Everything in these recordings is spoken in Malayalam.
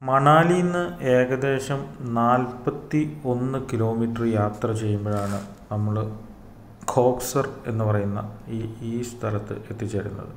മണാലിയിൽ നിന്ന് ഏകദേശം 41 കിലോമീറ്റർ യാത്ര ചെയ്യുമ്പോഴാണ് നമ്മൾ ഖോക്സർ എന്ന് പറയുന്ന ഈ സ്ഥലത്ത് എത്തിച്ചേരുന്നത്.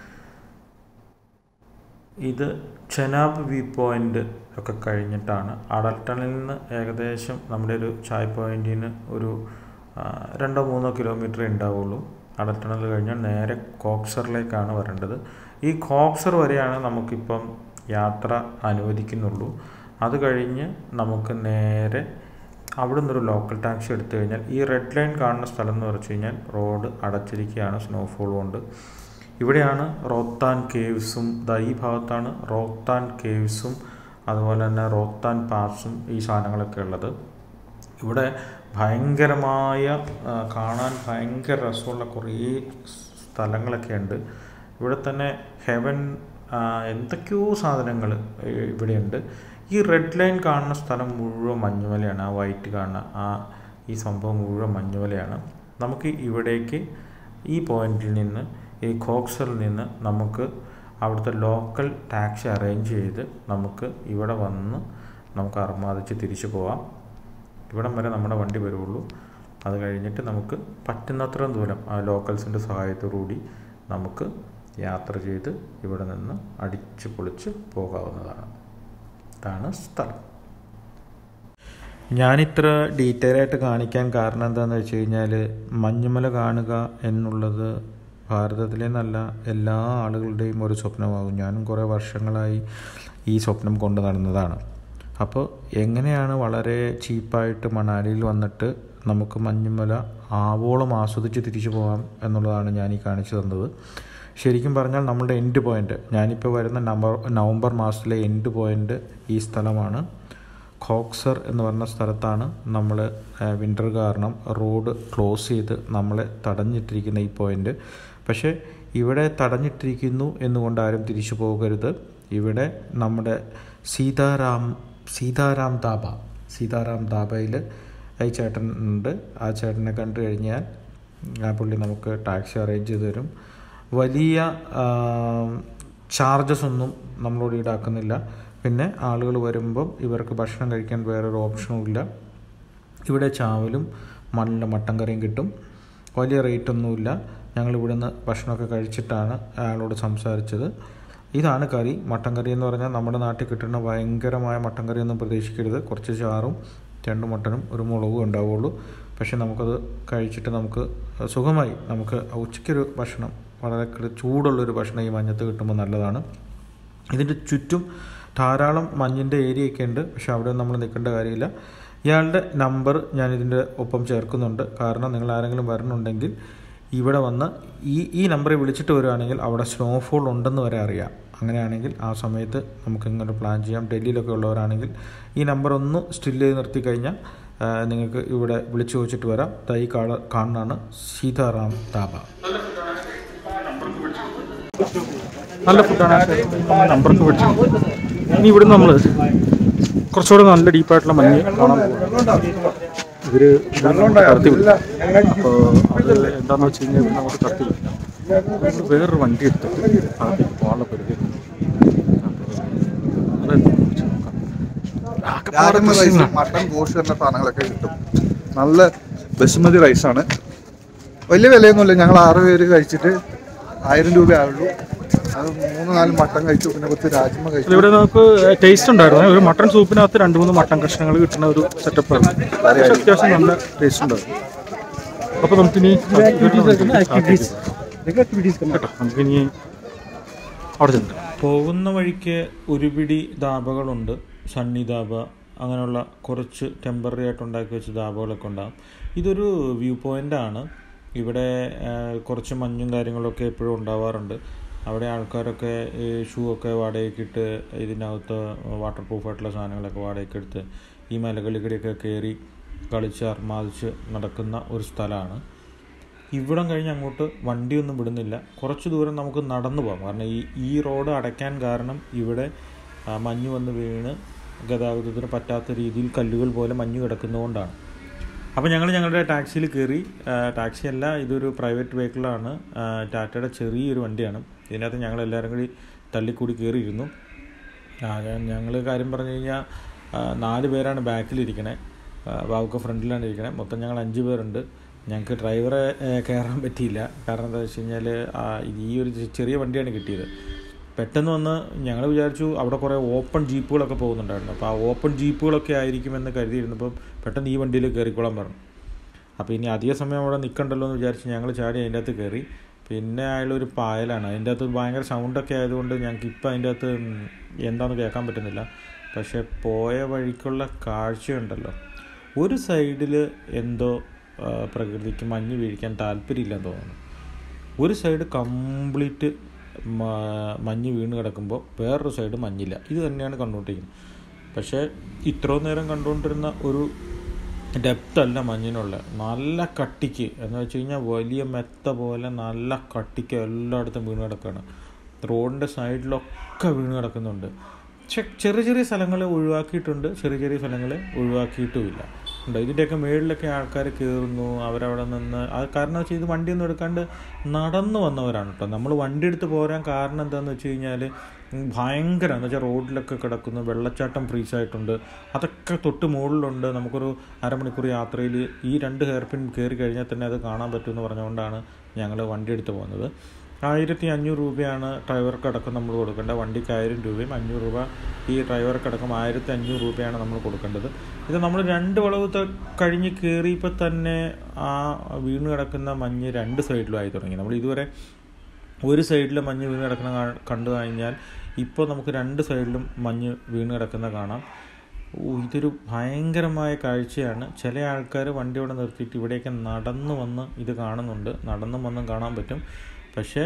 ഇത് ചെനാബ് വ്യൂ പോയിൻ്റ് ഒക്കെ കഴിഞ്ഞിട്ടാണ്. അടൽ ടണലിൽ നിന്ന് ഏകദേശം നമ്മുടെ ഒരു ചായ് പോയിൻറ്റിന് ഒരു 2-3 കിലോമീറ്റർ ഉണ്ടാവുള്ളൂ. അടൽ ടണൽ കഴിഞ്ഞാൽ നേരെ ഖോക്സറിലേക്കാണ് വരേണ്ടത്. ഈ ഖോക്സർ വരെയാണ് നമുക്കിപ്പം യാത്ര അനുവദിക്കുന്നുള്ളൂ. അത് കഴിഞ്ഞ് നമുക്ക് നേരെ അവിടെ നിന്നൊരു ലോക്കൽ ടാക്സി എടുത്തു കഴിഞ്ഞാൽ ഈ റെഡ് ലൈൻ കാണുന്ന സ്ഥലം എന്ന് വെച്ച് കഴിഞ്ഞാൽ റോഡ് അടച്ചിരിക്കുകയാണ് സ്നോഫോൾ കൊണ്ട്. ഇവിടെയാണ് റോഹ്താങ് കേവ്സും, ഈ ഭാഗത്താണ് റോഹ്താങ് കേവ്സും അതുപോലെ തന്നെ റോഹ്താങ് പാസും ഈ സാധനങ്ങളൊക്കെ ഉള്ളത്. ഇവിടെ ഭയങ്കരമായ കാണാൻ ഭയങ്കര രസമുള്ള കുറേ സ്ഥലങ്ങളൊക്കെ ഉണ്ട്. ഇവിടെ തന്നെ ഹെവൻ എന്തൊക്കെയോ സാധനങ്ങൾ ഇവിടെയുണ്ട്. ഈ റെഡ് ലൈൻ കാണുന്ന സ്ഥലം മുഴുവൻ മഞ്ഞുമലയാണ്. ആ വൈറ്റ് കാണുന്ന ഈ സംഭവം മുഴുവൻ മഞ്ഞുമലയാണ്. നമുക്ക് ഇവിടേക്ക് ഈ പോയിന്റിൽ നിന്ന്, ഈ ഖോക്സറിൽ നിന്ന് നമുക്ക് അവിടുത്തെ ലോക്കൽ ടാക്സി അറേഞ്ച് ചെയ്ത് നമുക്ക് ഇവിടെ വന്ന് നമുക്ക് അർമാദിച്ച് തിരിച്ചു പോവാം. ഇവിടം വരെ നമ്മുടെ വണ്ടി വരുള്ളൂ. അത് കഴിഞ്ഞിട്ട് നമുക്ക് പറ്റുന്നത്ര ദൂരം ആ ലോക്കൽസിൻ്റെ സഹായത്തോടുകൂടി നമുക്ക് യാത്ര ചെയ്ത് ഇവിടെ നിന്ന് അടിച്ച് പൊളിച്ച് പോകാവുന്നതാണ്. ഇതാണ് സ്ഥലം. ഞാനിത്ര ഡീറ്റെയിൽ ആയിട്ട് കാണിക്കാൻ കാരണം എന്താണെന്ന് വെച്ച് കഴിഞ്ഞാൽ, മഞ്ഞുമല കാണുക എന്നുള്ളത് ഭാരതത്തിലെ നല്ല എല്ലാ ആളുകളുടെയും ഒരു സ്വപ്നമാകും. ഞാനും കുറേ വർഷങ്ങളായി ഈ സ്വപ്നം കൊണ്ട് നടന്നതാണ്. അപ്പോൾ എങ്ങനെയാണ് വളരെ ചീപ്പായിട്ട് മണാലിയിൽ വന്നിട്ട് നമുക്ക് മഞ്ഞുമല ആവോളം ആസ്വദിച്ച് തിരിച്ചു പോകാം എന്നുള്ളതാണ് ഞാൻ ഈ കാണിച്ചു തന്നത്. ശരിക്കും പറഞ്ഞാൽ നമ്മളുടെ എൻഡ് പോയിൻ്റ്, ഞാനിപ്പോൾ വരുന്ന നവംബർ മാസത്തിലെ എൻഡ് പോയിൻ്റ് ഈ സ്ഥലമാണ്. ഖോക്സർ എന്ന് പറഞ്ഞ സ്ഥലത്താണ് നമ്മൾ വിൻ്റർ കാരണം റോഡ് ക്ലോസ് ചെയ്ത് നമ്മളെ തടഞ്ഞിട്ടിരിക്കുന്ന ഈ പോയിൻ്റ്. പക്ഷേ ഇവിടെ തടഞ്ഞിട്ടിരിക്കുന്നു എന്നുകൊണ്ട് ആരും തിരിച്ചു പോകരുത്. ഇവിടെ നമ്മുടെ സീതാറാം ധാബയിൽ ഈ ചേട്ടൻ ഉണ്ട്. ആ ചേട്ടനെ കണ്ടു കഴിഞ്ഞാൽ ആ പുള്ളി നമുക്ക് ടാക്സി അറേഞ്ച് ചെയ്ത് തരും. വലിയ ചാർജസ് ഒന്നും നമ്മളോട് ഈടാക്കുന്നില്ല. പിന്നെ ആളുകൾ വരുമ്പം ഇവർക്ക് ഭക്ഷണം കഴിക്കാൻ വേറൊരു ഓപ്ഷനും ഇല്ല. ഇവിടെ ചാവലും നല്ല മട്ടൻ കറിയും കിട്ടും. വലിയ റേറ്റൊന്നുമില്ല. ഞങ്ങൾ ഇവിടുന്ന് ഭക്ഷണമൊക്കെ കഴിച്ചിട്ടാണ് അയാളോട് സംസാരിച്ചത്. ഇതാണ് കറി. മട്ടൻ കറി എന്ന് പറഞ്ഞാൽ നമ്മുടെ നാട്ടിൽ കിട്ടുന്ന ഭയങ്കരമായ മട്ടൻ കറിയൊന്നും പ്രതീക്ഷിക്കരുത്. കുറച്ച് ചാറും 2 മട്ടനും 1 മുളകും ഉണ്ടാവുള്ളൂ. പക്ഷെ നമുക്കത് കഴിച്ചിട്ട് നമുക്ക് സുഖമായി നമുക്ക് ഉച്ചയ്ക്കൊരു ഭക്ഷണം, വളരെ ചൂടുള്ളൊരു ഭക്ഷണം ഈ മഞ്ഞത്ത് കിട്ടുമ്പോൾ നല്ലതാണ്. ഇതിൻ്റെ ചുറ്റും ധാരാളം മഞ്ഞിൻ്റെ ഏരിയയൊക്കെ ഉണ്ട്. പക്ഷെ അവിടെ നമ്മൾ നിൽക്കേണ്ട കാര്യമില്ല. ഇയാളുടെ നമ്പർ ഞാനിതിൻ്റെ ഒപ്പം ചേർക്കുന്നുണ്ട്. കാരണം നിങ്ങൾ ആരെങ്കിലും വരണുണ്ടെങ്കിൽ ഇവിടെ വന്ന് ഈ നമ്പറിൽ വിളിച്ചിട്ട് വരികയാണെങ്കിൽ അവിടെ സ്നോഫോൾ ഉണ്ടെന്ന് വരെ അറിയാം. അങ്ങനെയാണെങ്കിൽ ആ സമയത്ത് നമുക്ക് ഇങ്ങനെ പ്ലാൻ ചെയ്യാം. ഡൽഹിയിലൊക്കെ ഉള്ളവരാണെങ്കിൽ ഈ നമ്പർ ഒന്ന് സ്റ്റിൽ ചെയ്ത് നിർത്തി കഴിഞ്ഞാൽ നിങ്ങൾക്ക് ഇവിടെ വിളിച്ചു ചോദിച്ചിട്ട് വരാം. ഈ കാണുന്നതാണ് സീതാറാം ധാബ. നല്ല ഫുഡാണ്. നമ്പർക്ക് വിളിച്ചു. ഇനി ഇവിടുന്ന് നമ്മൾ കുറച്ചുകൂടെ നല്ല ഡീപ്പായിട്ടുള്ള മഞ്ഞ് കാണാൻ പോകും. ഇവർ കടത്തി വിടില്ല. അപ്പോൾ അത് എന്താണെന്ന് വെച്ച് കഴിഞ്ഞാൽ നമുക്ക് കടത്തി വിടില്ല. നമ്മൾ വേറൊരു വണ്ടി എടുത്തിട്ട് അതിലേക്ക് പോകാനുള്ള പരിധി. മട്ടൺ ഗോഷ് എന്ന സാധനങ്ങളൊക്കെ കിട്ടും. നല്ല ബസുമതി റൈസാണ്. വലിയ വിലയൊന്നുമില്ല. ഞങ്ങൾ 6 പേര് കഴിച്ചിട്ട് 1000 രൂപ ആയുള്ളൂ. അത് 3-4 മട്ടൺ കഴിച്ചു. പിന്നെ 10 രാജ്മ കഴിച്ചു. ഇവിടെ നമുക്ക് ടേസ്റ്റ് ഉണ്ടായിരുന്നു. ഒരു മട്ടൺ സൂപ്പിനകത്ത് 2-3 മട്ടൺ കഷ്ണങ്ങൾ കിട്ടുന്ന ഒരു സെറ്റപ്പാണ്. അത്യാവശ്യം നല്ല ടേസ്റ്റ് ഉണ്ടായിരുന്നു. അപ്പോൾ നമുക്കിനി നമുക്കിനി അവിടെ ചെന്നു. പോകുന്ന വഴിക്ക് ഒരുപിടി ധാബകളുണ്ട്. സണ്ണി ധാബ, അങ്ങനെയുള്ള കുറച്ച് ടെമ്പററി ആയിട്ട് ഉണ്ടാക്കി വെച്ച ധാബകളൊക്കെ ഉണ്ടാകും. ഇതൊരു വ്യൂ പോയിൻ്റാണ്. ഇവിടെ കുറച്ച് മഞ്ഞും കാര്യങ്ങളൊക്കെ എപ്പോഴും ഉണ്ടാവാറുണ്ട്. അവിടെ ആൾക്കാരൊക്കെ ഈ ഷൂ ഒക്കെ വാടകയ്ക്കിട്ട് ഇതിനകത്ത് വാട്ടർ പ്രൂഫായിട്ടുള്ള സാധനങ്ങളൊക്കെ വാടകയ്ക്കെടുത്ത് ഈ മലകളിലൂടെയൊക്കെ കയറി കളിച്ച് അർമാദിച്ച് നടക്കുന്ന ഒരു സ്ഥലമാണ്. ഇവിടം കഴിഞ്ഞ് അങ്ങോട്ട് വണ്ടിയൊന്നും വിടുന്നില്ല. കുറച്ച് ദൂരം നമുക്ക് നടന്നു പോകാം. കാരണം ഈ റോഡ് അടയ്ക്കാൻ കാരണം ഇവിടെ മഞ്ഞ് വന്ന് വീണ് ഗതാഗതത്തിന് പറ്റാത്ത രീതിയിൽ കല്ലുകൾ പോലെ മഞ്ഞ് കിടക്കുന്നതുകൊണ്ടാണ്. അപ്പോൾ ഞങ്ങൾ ഞങ്ങളുടെ ടാക്സിയിൽ കയറി. ടാക്സിയല്ല, ഇതൊരു പ്രൈവറ്റ് വെഹിക്കിളാണ്. ടാറ്റയുടെ ചെറിയൊരു വണ്ടിയാണ്. ഇതിനകത്ത് ഞങ്ങളെല്ലാവരും കൂടി തള്ളിക്കൂടി കയറിയിരുന്നു. ഞങ്ങൾ കാര്യം പറഞ്ഞു കഴിഞ്ഞാൽ 4 പേരാണ് ബാക്കിലിരിക്കണേ, ബാബുക്ക് ഫ്രണ്ടിലാണ് ഇരിക്കണേ. മൊത്തം ഞങ്ങൾ 5 പേരുണ്ട്. ഞങ്ങൾക്ക് ഡ്രൈവറെ കയറാൻ പറ്റിയില്ല. കാരണം എന്താ വെച്ച് കഴിഞ്ഞാൽ ഈ ഒരു ചെറിയ വണ്ടിയാണ് കിട്ടിയത്. പെട്ടെന്ന് വന്ന് ഞങ്ങൾ വിചാരിച്ചു അവിടെ കുറേ ഓപ്പൺ ജീപ്പുകളൊക്കെ പോകുന്നുണ്ടായിരുന്നു. അപ്പോൾ ആ ഓപ്പൺ ജീപ്പുകളൊക്കെ ആയിരിക്കുമെന്ന് കരുതിയിരുന്നപ്പം പെട്ടെന്ന് ഈ വണ്ടിയിൽ കയറിക്കോളാൻ പറഞ്ഞു. അപ്പോൾ ഇനി അധിക സമയം അവിടെ നിൽക്കണ്ടല്ലോ എന്ന് വിചാരിച്ച് ഞങ്ങൾ ചാടി അതിൻ്റെ അകത്ത് കയറി. പിന്നെ അയാളൊരു പായലാണ്, അതിൻ്റെ അകത്ത് ഭയങ്കര സൗണ്ടൊക്കെ ആയതുകൊണ്ട് ഞങ്ങൾക്ക് ഇപ്പം അതിൻ്റെ അകത്ത് എന്താണെന്ന് കേൾക്കാൻ പറ്റുന്നില്ല. പക്ഷേ പോയ വഴിക്കുള്ള കാഴ്ചയുണ്ടല്ലോ, ഒരു സൈഡിൽ എന്തോ പ്രകൃതിക്ക് മഞ്ഞ് വീഴിക്കാൻ താല്പര്യമില്ലെന്ന് തോന്നുന്നു. ഒരു സൈഡ് കംപ്ലീറ്റ് മഞ്ഞ് വീണ് കിടക്കുമ്പോൾ വേറൊരു സൈഡ് മഞ്ഞില്ല. ഇത് തന്നെയാണ് കണ്ടുകൊണ്ടിരിക്കുന്നത്. പക്ഷേ ഇത്രയും നേരം കണ്ടുകൊണ്ടിരുന്ന ഒരു ഡെപ്ത് അല്ല മഞ്ഞിനുള്ള, നല്ല കട്ടിക്ക് എന്ന് വെച്ച് കഴിഞ്ഞാൽ വലിയ മെത്ത പോലെ നല്ല കട്ടിക്ക് എല്ലായിടത്തും വീണ് കിടക്കുകയാണ്. റോഡിൻ്റെ സൈഡിലൊക്കെ വീണ് കിടക്കുന്നുണ്ട്. പക്ഷെ ചെറിയ ചെറിയ സ്ഥലങ്ങൾ ഒഴിവാക്കിയിട്ടുണ്ട്, ചെറിയ ചെറിയ സ്ഥലങ്ങൾ ഒഴിവാക്കിയിട്ടുമില്ല ഉണ്ട്. ഇതിൻ്റെയൊക്കെ മേളിലൊക്കെ ആൾക്കാർ കയറുന്നു. അവരവിടെ നിന്ന് അത് കാരണം വെച്ചാൽ ഇത് വണ്ടിയൊന്നും എടുക്കാണ്ട് നടന്നു വന്നവരാണ് കേട്ടോ. നമ്മൾ വണ്ടി എടുത്ത് പോരാൻ കാരണം എന്താണെന്ന് വെച്ച് കഴിഞ്ഞാൽ ഭയങ്കര എന്ന് വെച്ചാൽ റോഡിലൊക്കെ കിടക്കുന്നു, വെള്ളച്ചാട്ടം ഫ്രീസായിട്ടുണ്ട്, അതൊക്കെ തൊട്ട് മുകളിലുണ്ട്. നമുക്കൊരു അരമണിക്കൂർ യാത്രയിൽ ഈ 2 ഹെയർപിൻ കയറി കഴിഞ്ഞാൽ തന്നെ അത് കാണാൻ പറ്റുമെന്ന് പറഞ്ഞുകൊണ്ടാണ് ഞങ്ങൾ വണ്ടി എടുത്ത് പോകുന്നത്. 1500 രൂപയാണ് ഡ്രൈവർക്കടക്കം നമ്മൾ കൊടുക്കേണ്ടത്. വണ്ടിക്ക് 1000 രൂപയും 500 രൂപ ഈ ഡ്രൈവർക്കടക്കം 1500 രൂപയാണ് നമ്മൾ കൊടുക്കേണ്ടത്. ഇത് നമ്മൾ 2 വളവ് കഴിഞ്ഞ് കയറിയപ്പോൾ തന്നെ ആ വീണ് കിടക്കുന്ന മഞ്ഞ് 2 സൈഡിലും ആയി തുടങ്ങി. നമ്മൾ ഇതുവരെ ഒരു സൈഡിൽ മഞ്ഞ് വീണ് കിടക്കുന്ന കണ്ടു കഴിഞ്ഞാൽ ഇപ്പോൾ നമുക്ക് 2 സൈഡിലും മഞ്ഞ് വീണ് കിടക്കുന്ന കാണാം. ഇതൊരു ഭയങ്കരമായ കാഴ്ചയാണ്. ചില ആൾക്കാർ വണ്ടി ഇവിടെ നിർത്തിയിട്ട് ഇവിടെയൊക്കെ നടന്നു വന്ന് ഇത് കാണുന്നുണ്ട്, നടന്നും വന്നും കാണാൻ പറ്റും. പക്ഷേ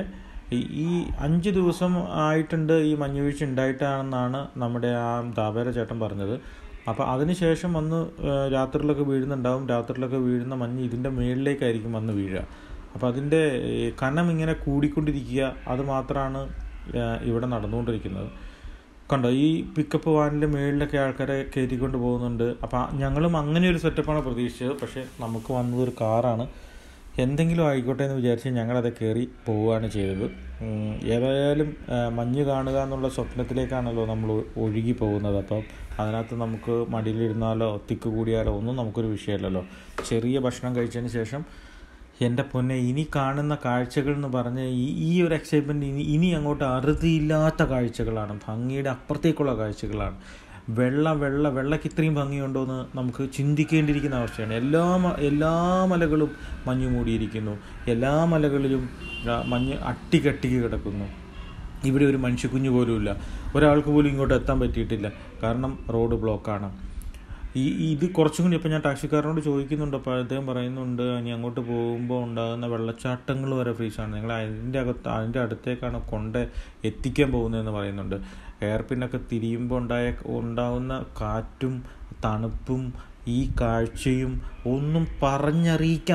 ഈ 5 ദിവസം ആയിട്ടുണ്ട് ഈ മഞ്ഞുവീഴ്ച ഉണ്ടായിട്ടാണെന്നാണ് നമ്മുടെ ആ ദാബേര ചേട്ടൻ പറഞ്ഞത്. അപ്പോൾ അതിനുശേഷം വന്ന് രാത്രിയിലൊക്കെ വീഴുന്നുണ്ടാവും. രാത്രിയിലൊക്കെ വീഴുന്ന മഞ്ഞ് ഇതിൻ്റെ മുകളിലേക്കായിരിക്കും വന്ന് വീഴുക. അപ്പോൾ അതിൻ്റെ കനം ഇങ്ങനെ കൂടിക്കൊണ്ടിരിക്കുക, അത് മാത്രമാണ് ഇവിടെ നടന്നുകൊണ്ടിരിക്കുന്നത്. കണ്ടോ, ഈ പിക്കപ്പ് വാനിൻ്റെ മുകളിലൊക്കെ ആൾക്കാരെ കയറ്റിക്കൊണ്ട് പോകുന്നുണ്ട്. അപ്പോൾ ഞങ്ങളും അങ്ങനെ ഒരു സെറ്റപ്പാണ് പ്രതീക്ഷിച്ചത്. പക്ഷേ നമുക്ക് വന്നതൊരു കാറാണ്. എന്തെങ്കിലും ആയിക്കോട്ടെ എന്ന് വിചാരിച്ച് ഞങ്ങളത് കയറി പോവുകയാണ് ചെയ്തത്. ഏതായാലും മഞ്ഞ് കാണുക എന്നുള്ള സ്വപ്നത്തിലേക്കാണല്ലോ നമ്മൾ ഒഴുകി പോകുന്നത്. അപ്പം അതിനകത്ത് നമുക്ക് മടിയിലിരുന്നാലോ തിക്ക് കൂടിയാലോ ഒന്നും നമുക്കൊരു വിഷയമല്ലല്ലോ. ചെറിയ ഭക്ഷണം കഴിച്ചതിന് ശേഷം എൻ്റെ പൊന്നെ ഇനി കാണുന്ന കാഴ്ചകൾ എന്ന് പറഞ്ഞ് ഈ ഒരു എക്സൈറ്റ്മെൻറ്റ് ഇനി അങ്ങോട്ട് അറുതിയില്ലാത്ത കാഴ്ചകളാണ്, ഭംഗിയുടെ അപ്പുറത്തേക്കുള്ള കാഴ്ചകളാണ്. വെള്ളയ്ക്ക് ഇത്രയും ഭംഗിയുണ്ടോ എന്ന് നമുക്ക് ചിന്തിക്കേണ്ടിയിരിക്കുന്ന അവസ്ഥയാണ്. എല്ലാ മലകളും മഞ്ഞ് മൂടിയിരിക്കുന്നു, എല്ലാ മലകളിലും മഞ്ഞ് അട്ടിക്കട്ടിക്ക് കിടക്കുന്നു. ഇവിടെ ഒരു മനുഷ്യക്കുഞ്ഞ് പോലുമില്ല, ഒരാൾക്ക് പോലും ഇങ്ങോട്ട് എത്താൻ പറ്റിയിട്ടില്ല, കാരണം റോഡ് ബ്ലോക്കാണ്. ഇത് കുറച്ചും കൂടി ഇപ്പോൾ ഞാൻ ടാക്സിക്കാരനോട് ചോദിക്കുന്നുണ്ട്. അപ്പോൾ അദ്ദേഹം പറയുന്നുണ്ട് ഇനി അങ്ങോട്ട് പോകുമ്പോൾ ഉണ്ടാകുന്ന വെള്ളച്ചാട്ടങ്ങൾ വരെ ഫ്രീസാണ്, നിങ്ങൾ അതിൻ്റെ അടുത്തേക്കാണ് എത്തിക്കാൻ പോകുന്നതെന്ന് പറയുന്നുണ്ട്. എയർപിന്നൊക്കെ തിരിയുമ്പോൾ ഉണ്ടാകുന്ന കാറ്റും തണുപ്പും ഈ കാഴ്ചയും ഒന്നും പറഞ്ഞറിയിക്കാൻ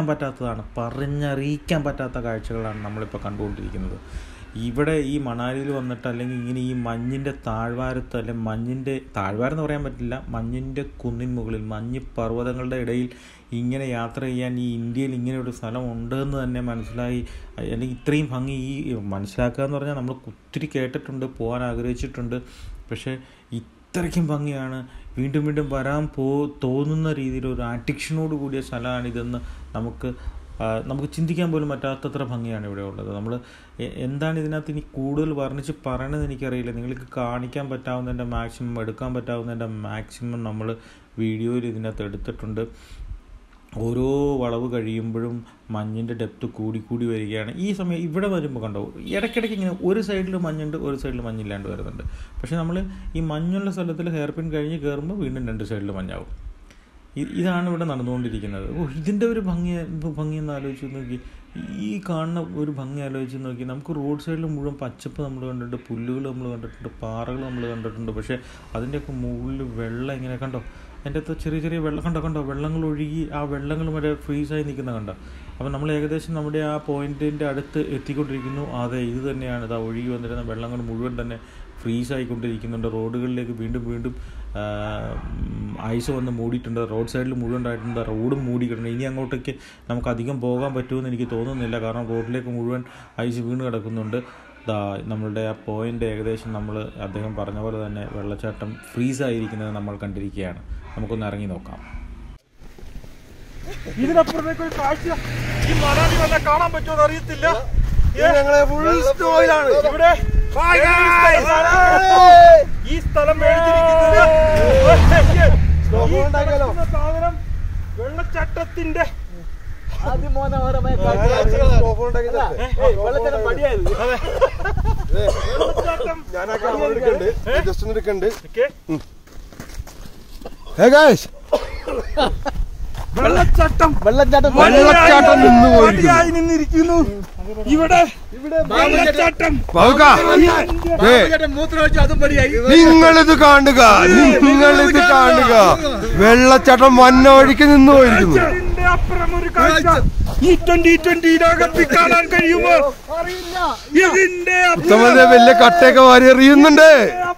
പറ്റാത്ത കാഴ്ചകളാണ് നമ്മളിപ്പോൾ കണ്ടുകൊണ്ടിരിക്കുന്നത്. ഇവിടെ ഈ മണാലിയിൽ വന്നിട്ട് അല്ലെങ്കിൽ ഇങ്ങനെ ഈ മഞ്ഞിൻ്റെ താഴ്വാരത്ത്, അല്ലെങ്കിൽ മഞ്ഞിൻ്റെ താഴ്വാരം എന്ന് പറയാൻ പറ്റില്ല, മഞ്ഞിൻ്റെ കുന്നിൻ മുകളിൽ മഞ്ഞ് പർവ്വതങ്ങളുടെ ഇടയിൽ ഇങ്ങനെ യാത്ര ചെയ്യാൻ ഈ ഇന്ത്യയിൽ ഇങ്ങനെ ഒരു സ്ഥലം ഉണ്ടെന്ന് തന്നെ മനസ്സിലായി. അല്ലെങ്കിൽ ഇത്രയും ഭംഗി മനസ്സിലാക്കുക എന്ന് പറഞ്ഞാൽ നമ്മൾ ഒത്തിരി കേട്ടിട്ടുണ്ട്, പോകാൻ ആഗ്രഹിച്ചിട്ടുണ്ട്. പക്ഷേ ഇത്രയ്ക്കും ഭംഗിയാണ്, വീണ്ടും വീണ്ടും വരാൻ തോന്നുന്ന രീതിയിൽ ഒരു അഡിക്ഷനോട് കൂടിയ സ്ഥലമാണിതെന്ന് നമുക്ക് ചിന്തിക്കാൻ പോലും പറ്റാത്തത്ര ഭംഗിയാണ് ഇവിടെ ഉള്ളത്. നമ്മൾ എന്താണ് ഇതിനകത്ത് ഇനി കൂടുതൽ വർണ്ണിച്ച് പറയണമെന്ന് എനിക്കറിയില്ല. നിങ്ങൾക്ക് കാണിക്കാൻ പറ്റാവുന്നതിൻ്റെ മാക്സിമം, എടുക്കാൻ പറ്റാവുന്നതിൻ്റെ മാക്സിമം നമ്മൾ വീഡിയോയിൽ ഇതിനകത്ത് എടുത്തിട്ടുണ്ട്. ഓരോ വളവ് കഴിയുമ്പോഴും മഞ്ഞിൻ്റെ ഡെപ്ത് കൂടി വരികയാണ്. ഈ സമയം ഇവിടെ വരുമ്പോൾ കണ്ടോ, ഇടയ്ക്കിടയ്ക്ക് ഇങ്ങനെ ഒരു സൈഡിൽ മഞ്ഞുണ്ട്, ഒരു സൈഡിൽ മഞ്ഞില്ലാണ്ട് വരുന്നുണ്ട്. പക്ഷേ നമ്മൾ ഈ മഞ്ഞുള്ള സ്ഥലത്തിൽ ഹെയർപിൻ കഴിഞ്ഞ് കയറുമ്പോൾ വീണ്ടും 2 സൈഡിൽ മഞ്ഞാവും. ഇതാണ് ഇവിടെ നടന്നുകൊണ്ടിരിക്കുന്നത്. ഇതിൻ്റെ ഒരു ഭംഗിയെന്ന് ആലോചിച്ച് നോക്കി, ഈ കാണുന്ന ഒരു ഭംഗി ആലോചിച്ച് നോക്കി. നമുക്ക് റോഡ് സൈഡിൽ മുഴുവൻ പച്ചപ്പ് നമ്മൾ കണ്ടിട്ടുണ്ട്, പുല്ലുകൾ നമ്മൾ കണ്ടിട്ടുണ്ട്, പാറകൾ നമ്മൾ കണ്ടിട്ടുണ്ട്. പക്ഷേ അതിൻ്റെയൊക്കെ മുകളിൽ വെള്ളം ഇങ്ങനെ കണ്ടോ, അതിൻ്റെ അകത്ത് ചെറിയ വെള്ളം കണ്ടോ, വെള്ളങ്ങൾ ഒഴുകി ആ വെള്ളങ്ങൾ വരെ ഫ്രീസായി നിൽക്കുന്ന കണ്ടോ. അപ്പോൾ നമ്മൾ ഏകദേശം നമ്മുടെ ആ പോയിൻറ്റിൻ്റെ അടുത്ത് എത്തിക്കൊണ്ടിരിക്കുന്നു. അതെ, ഇത് തന്നെയാണ്, ഇതാ ഒഴുകി വന്നിരുന്ന വെള്ളങ്ങൾ മുഴുവൻ തന്നെ ഫ്രീസായിക്കൊണ്ടിരിക്കുന്നുണ്ട്. റോഡുകളിലേക്ക് വീണ്ടും ഐസ് വന്ന് മൂടിയിട്ടുണ്ട്. റോഡ് സൈഡിൽ മുഴുവൻ ആയിട്ടുണ്ട്, റോഡും മൂടിക്കിട്ടുണ്ട്. ഇനി അങ്ങോട്ടേക്ക് നമുക്ക് അധികം പോകാൻ പറ്റുമെന്ന് എനിക്ക് തോന്നുന്നില്ല, കാരണം റോഡിലേക്ക് മുഴുവൻ ഐസ് വീണ് കിടക്കുന്നുണ്ട്. നമ്മളുടെ ആ പോയിൻ്റ് ഏകദേശം നമ്മൾ അദ്ദേഹം പറഞ്ഞ പോലെ തന്നെ വെള്ളച്ചാട്ടം ഫ്രീസായിരിക്കുന്നത് നമ്മൾ കണ്ടിരിക്കുകയാണ്. നമുക്കൊന്ന് ഇറങ്ങി നോക്കാം. ഇതിനപ്പുറത്തേക്ക് ഒരു കാഴ്ച ഈ മണാലി വല്ല കാണാൻ പറ്റുമോ അറിയത്തില്ല. ഇവിടെ ഈ സ്ഥലം സാധനം വെള്ളച്ചാട്ടത്തിന്റെ വെള്ളച്ചാട്ടം നിന്നിരിക്കുന്നു. ഇവിടെ നിങ്ങളിത് കാണുക, വെള്ളച്ചാട്ടം വന്നവഴിക്ക് നിന്ന് പോയിരിക്കുന്നു. അപ്പുറം ഒരു കാഴ്ച ഈ 2020 കാണാൻ കഴിയുമോ? ഇതിന്റെ വലിയ കട്ടയൊക്കെ വാരി എറിയുന്നുണ്ട്.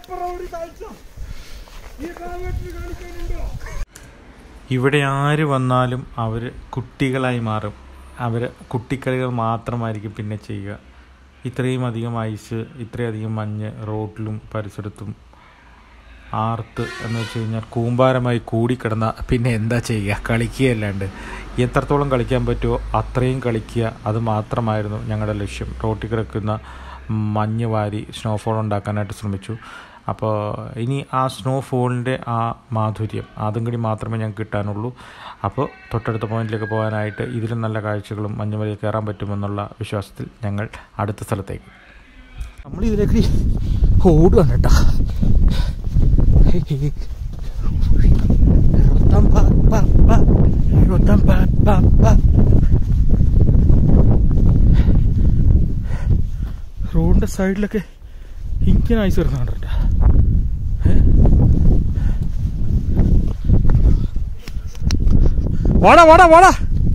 ഇവിടെ ആര് വന്നാലും അവർ കുട്ടികളായി മാറും. അവർ കുട്ടിക്കളികൾ മാത്രമായിരിക്കും പിന്നെ ചെയ്യുക. ഇത്രയും അധികം ഐസ്, ഇത്രയധികം മഞ്ഞ് റോഡിലും പരിസരത്തും ആർത്ത് എന്ന് വെച്ച് കഴിഞ്ഞാൽ കൂമ്പാരമായി കൂടിക്കിടന്ന പിന്നെ എന്താ ചെയ്യുക? കളിക്കുകയല്ലാണ്ട്. എത്രത്തോളം കളിക്കാൻ പറ്റുമോ അത്രയും കളിക്കുക, അത് മാത്രമായിരുന്നു ഞങ്ങളുടെ ലക്ഷ്യം. റോട്ടിൽ കിടക്കുന്ന മഞ്ഞ് വാരി സ്നോഫോൾ ഉണ്ടാക്കാനായിട്ട് ശ്രമിച്ചു. അപ്പോൾ ഇനി ആ സ്നോഫോളിൻ്റെ ആ മാധുര്യം അതും കൂടി മാത്രമേ ഞങ്ങൾക്ക് കിട്ടാനുള്ളൂ. അപ്പോൾ തൊട്ടടുത്ത പോയിന്റിലേക്ക് പോകാനായിട്ട് ഇതിലും നല്ല കാഴ്ചകളും മഞ്ഞുമലയിൽ കയറാൻ പറ്റുമെന്നുള്ള വിശ്വാസത്തിൽ ഞങ്ങൾ അടുത്ത സ്ഥലത്തേക്ക് നമ്മളിതിലേക്ക് ഓടുകയാണ് കേട്ടോ. റോഡിന്റെ സൈഡിലൊക്കെ ഇങ്ങനെ ഐസ് വരുന്നുണ്ട് കേട്ടോ. വാടാ വാടാ വാടാ.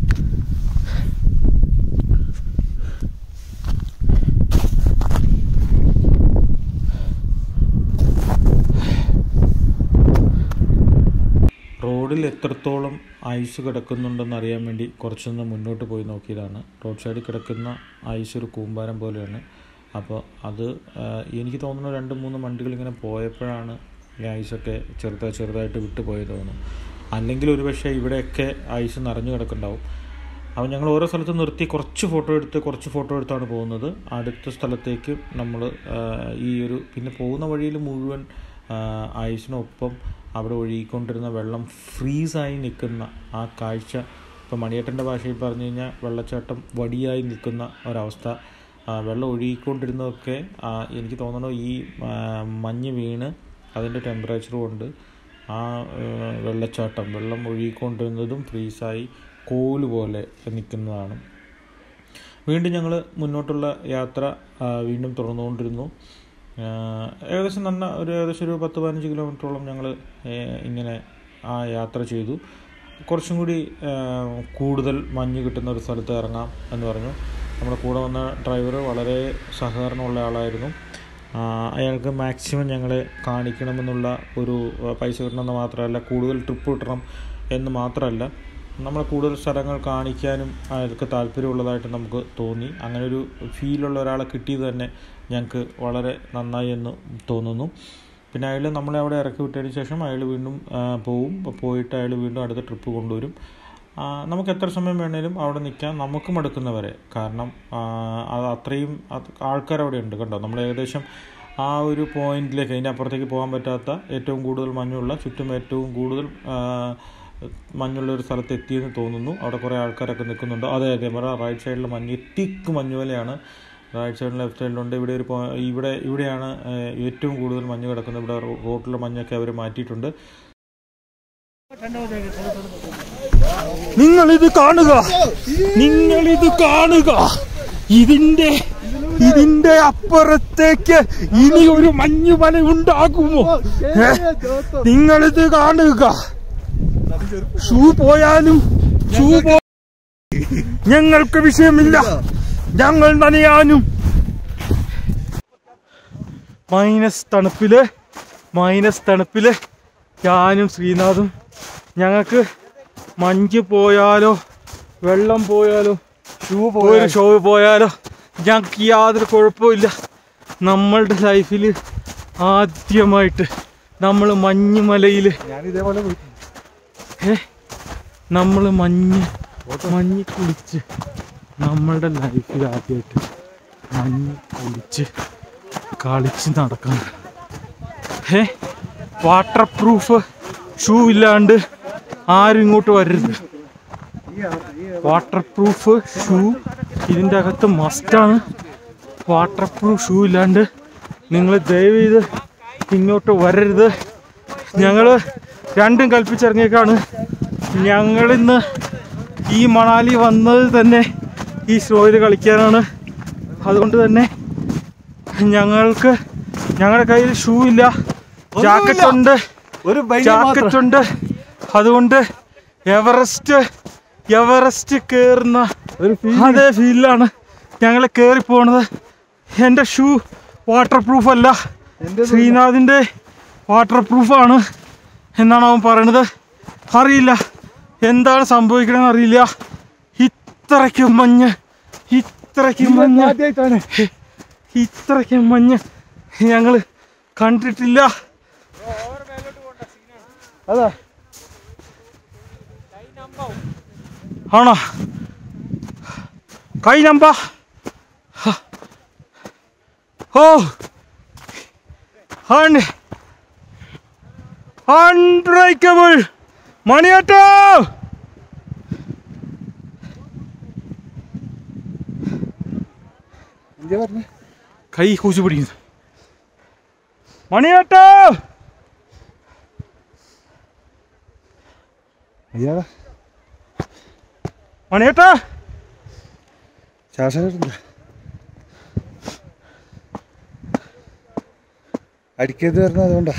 റോഡിൽ എത്രത്തോളം ഐസ് കിടക്കുന്നുണ്ടെന്ന് അറിയാൻ വേണ്ടി കുറച്ചൊന്ന് മുന്നോട്ട് പോയി നോക്കിയതാണ്. റോഡ് സൈഡിൽ കിടക്കുന്ന ഐസ് ഒരു കൂമ്പാരം പോലെയാണ്. അപ്പോൾ അത് എനിക്ക് തോന്നുന്നു 2-3 വണ്ടികൾ ഇങ്ങനെ പോയപ്പോഴാണ് ഈ ഐസൊക്കെ ചെറുതായിട്ട് വിട്ടു പോയി തോന്നുന്നു. അല്ലെങ്കിൽ ഒരു പക്ഷേ ഇവിടെയൊക്കെ ഐസ് നിറഞ്ഞു കിടക്കുന്നുണ്ടാവും. അപ്പോൾ ഞങ്ങൾ ഓരോ സ്ഥലത്ത് നിർത്തി കുറച്ച് ഫോട്ടോ എടുത്താണ് പോകുന്നത്. അടുത്ത സ്ഥലത്തേക്ക് നമ്മൾ പിന്നെ പോകുന്ന വഴിയിൽ മുഴുവൻ ഐസിനൊപ്പം അവിടെ ഒഴുകിക്കൊണ്ടിരുന്ന വെള്ളം ഫ്രീസായി നിൽക്കുന്ന ആ കാഴ്ച, ഇപ്പോൾ മണിയേട്ടൻ്റെ ഭാഷയിൽ പറഞ്ഞു കഴിഞ്ഞാൽ വെള്ളച്ചാട്ടം വടിയായി നിൽക്കുന്ന ഒരവസ്ഥ. വെള്ളം ഒഴുകിക്കൊണ്ടിരുന്നതൊക്കെ എനിക്ക് തോന്നുന്നു ഈ മഞ്ഞ് വീണ് അതിൻ്റെ ടെമ്പറേച്ചർ കൊണ്ട് ആ വെള്ളം ഒഴുകിക്കൊണ്ടിരുന്നതും ഫ്രീസായി കോല് പോലെ നിൽക്കുന്നതാണ്. വീണ്ടും ഞങ്ങൾ മുന്നോട്ടുള്ള യാത്ര വീണ്ടും തുടർന്നുകൊണ്ടിരുന്നു. ഏകദേശം ഒരു 10-15 കിലോമീറ്ററോളം ഞങ്ങൾ ഇങ്ങനെ ആ യാത്ര ചെയ്തു. കുറച്ചും കൂടി കൂടുതൽ മഞ്ഞ് കിട്ടുന്ന ഒരു സ്ഥലത്ത് ഇറങ്ങാം എന്ന് പറഞ്ഞു. നമ്മുടെ കൂടെ വന്ന ഡ്രൈവർ വളരെ സഹകരണമുള്ള ആളായിരുന്നു. അയാൾക്ക് മാക്സിമം ഞങ്ങളെ കാണിക്കണമെന്നുള്ള ഒരു പൈസ കിട്ടണമെന്ന് മാത്രമല്ല, കൂടുതൽ ട്രിപ്പ് കിട്ടണം എന്ന് മാത്രമല്ല, നമ്മളെ കൂടുതൽ സ്ഥലങ്ങൾ കാണിക്കാനും അയാൾക്ക് താല്പര്യമുള്ളതായിട്ട് നമുക്ക് തോന്നി. അങ്ങനെ ഒരു ഫീലുള്ള ഒരാളെ കിട്ടിയത് തന്നെ ഞങ്ങൾക്ക് വളരെ നന്നായി എന്ന് തോന്നുന്നു. പിന്നെ അയാൾ നമ്മളെ അവിടെ ഇറക്കി വിട്ടതിന് ശേഷം അയാൾ വീണ്ടും പോയിട്ട് അയാൾ വീണ്ടും അടുത്ത ട്രിപ്പ് കൊണ്ടുവരും. നമുക്ക് എത്ര സമയം വേണേലും അവിടെ നിൽക്കാം, നമുക്ക് മടുക്കുന്നവരെ. കാരണം അത് അത്രയും ആൾക്കാർ അവിടെ ഉണ്ട് കണ്ടോ. നമ്മൾ ഏകദേശം ആ ഒരു പോയിന്റിലേക്ക്, അതിൻ്റെ അപ്പുറത്തേക്ക് പോകാൻ പറ്റാത്ത ഏറ്റവും കൂടുതൽ മഞ്ഞുള്ള, ചുറ്റും ഏറ്റവും കൂടുതൽ മഞ്ഞുള്ള ഒരു സ്ഥലത്ത് എത്തിയെന്ന് തോന്നുന്നു. അവിടെ കുറേ ആൾക്കാരൊക്കെ നിൽക്കുന്നുണ്ട്. അതെ റൈറ്റ് സൈഡിൽ തിക്ക് മഞ്ഞുമലയാണ്. റൈറ്റ് സൈഡിൽ ലെഫ്റ്റ് സൈഡിലുണ്ട്. ഇവിടെയാണ് ഏറ്റവും കൂടുതൽ മഞ്ഞ് കിടക്കുന്നത്. ഇവിടെ റോഡിലെ മഞ്ഞൊക്കെ അവർ മാറ്റിയിട്ടുണ്ട്. നിങ്ങളിത് കാണുക. ഇതിന്റെ അപ്പുറത്തേക്ക് ഇനി ഒരു മഞ്ഞുമല ഉണ്ടാകുമോ? നിങ്ങളിത് കാണുക. ഷൂ പോയാലും ഞങ്ങൾക്ക് വിഷയമില്ല, ഞങ്ങൾ നനയാനും. മൈനസ് തണുപ്പില് ഞാനും ശ്രീനാഥും ഞങ്ങൾക്ക് മഞ്ഞ് പോയാലോ വെള്ളം പോയാലോ ഷൂ പോയാലോ ഞങ്ങൾക്ക് യാതൊരു കുഴപ്പമില്ല. നമ്മളുടെ ലൈഫിൽ ആദ്യമായിട്ട് നമ്മൾ മഞ്ഞുമലയിൽ നമ്മൾ മഞ്ഞ് കുളിച്ച് നമ്മളുടെ ലൈഫിൽ ആദ്യമായിട്ട് മഞ്ഞ് കുളിച്ച് കളിച്ച് നടക്കണം. വാട്ടർ പ്രൂഫ് ഷൂ ഇല്ലാണ്ട് ആരും ഇങ്ങോട്ട് വരരുത്. വാട്ടർ പ്രൂഫ് ഷൂ ഇതിൻ്റെ അകത്ത് മസ്റ്റാണ്. വാട്ടർ പ്രൂഫ് ഷൂ ഇല്ലാണ്ട് നിങ്ങൾ ദയവ് ചെയ്ത് ഇങ്ങോട്ട് വരരുത്. ഞങ്ങൾ രണ്ടും കൽപ്പിച്ചിറങ്ങിയേക്കാണ്. ഞങ്ങളിന്ന് ഈ മണാലി വന്നത് തന്നെ ഈ സ്നോയിൽ കളിക്കാനാണ്. അതുകൊണ്ട് തന്നെ ഞങ്ങളുടെ കയ്യിൽ ഷൂ ഇല്ല, ജാക്കറ്റ് ഉണ്ട്. അതുകൊണ്ട് എവറസ്റ്റ് കയറുന്ന അതേ ഫീലിലാണ് ഞങ്ങൾ കയറി പോണത്. എൻ്റെ ഷൂ വാട്ടർ പ്രൂഫ് അല്ല, ശ്രീനാഥിൻ്റെ വാട്ടർ പ്രൂഫാണ് എന്നാണ് അവൻ പറയണത്. അറിയില്ല എന്താണ് സംഭവിക്കണമെന്ന് അറിയില്ല. ഇത്രയ്ക്കും മഞ്ഞ് ഞങ്ങൾ കണ്ടിട്ടില്ല. അതാ ആണോ? കൈ നമ്പ അൺബ്രേക്കബിൾ മണിയേട്ടോ. കൈ കൂച്ചു പിടിക്കുന്നു. മണിയേട്ടോ മണിയേട്ടാ അടിക്കരുത് വരുന്നത് അതുകൊണ്ടാ.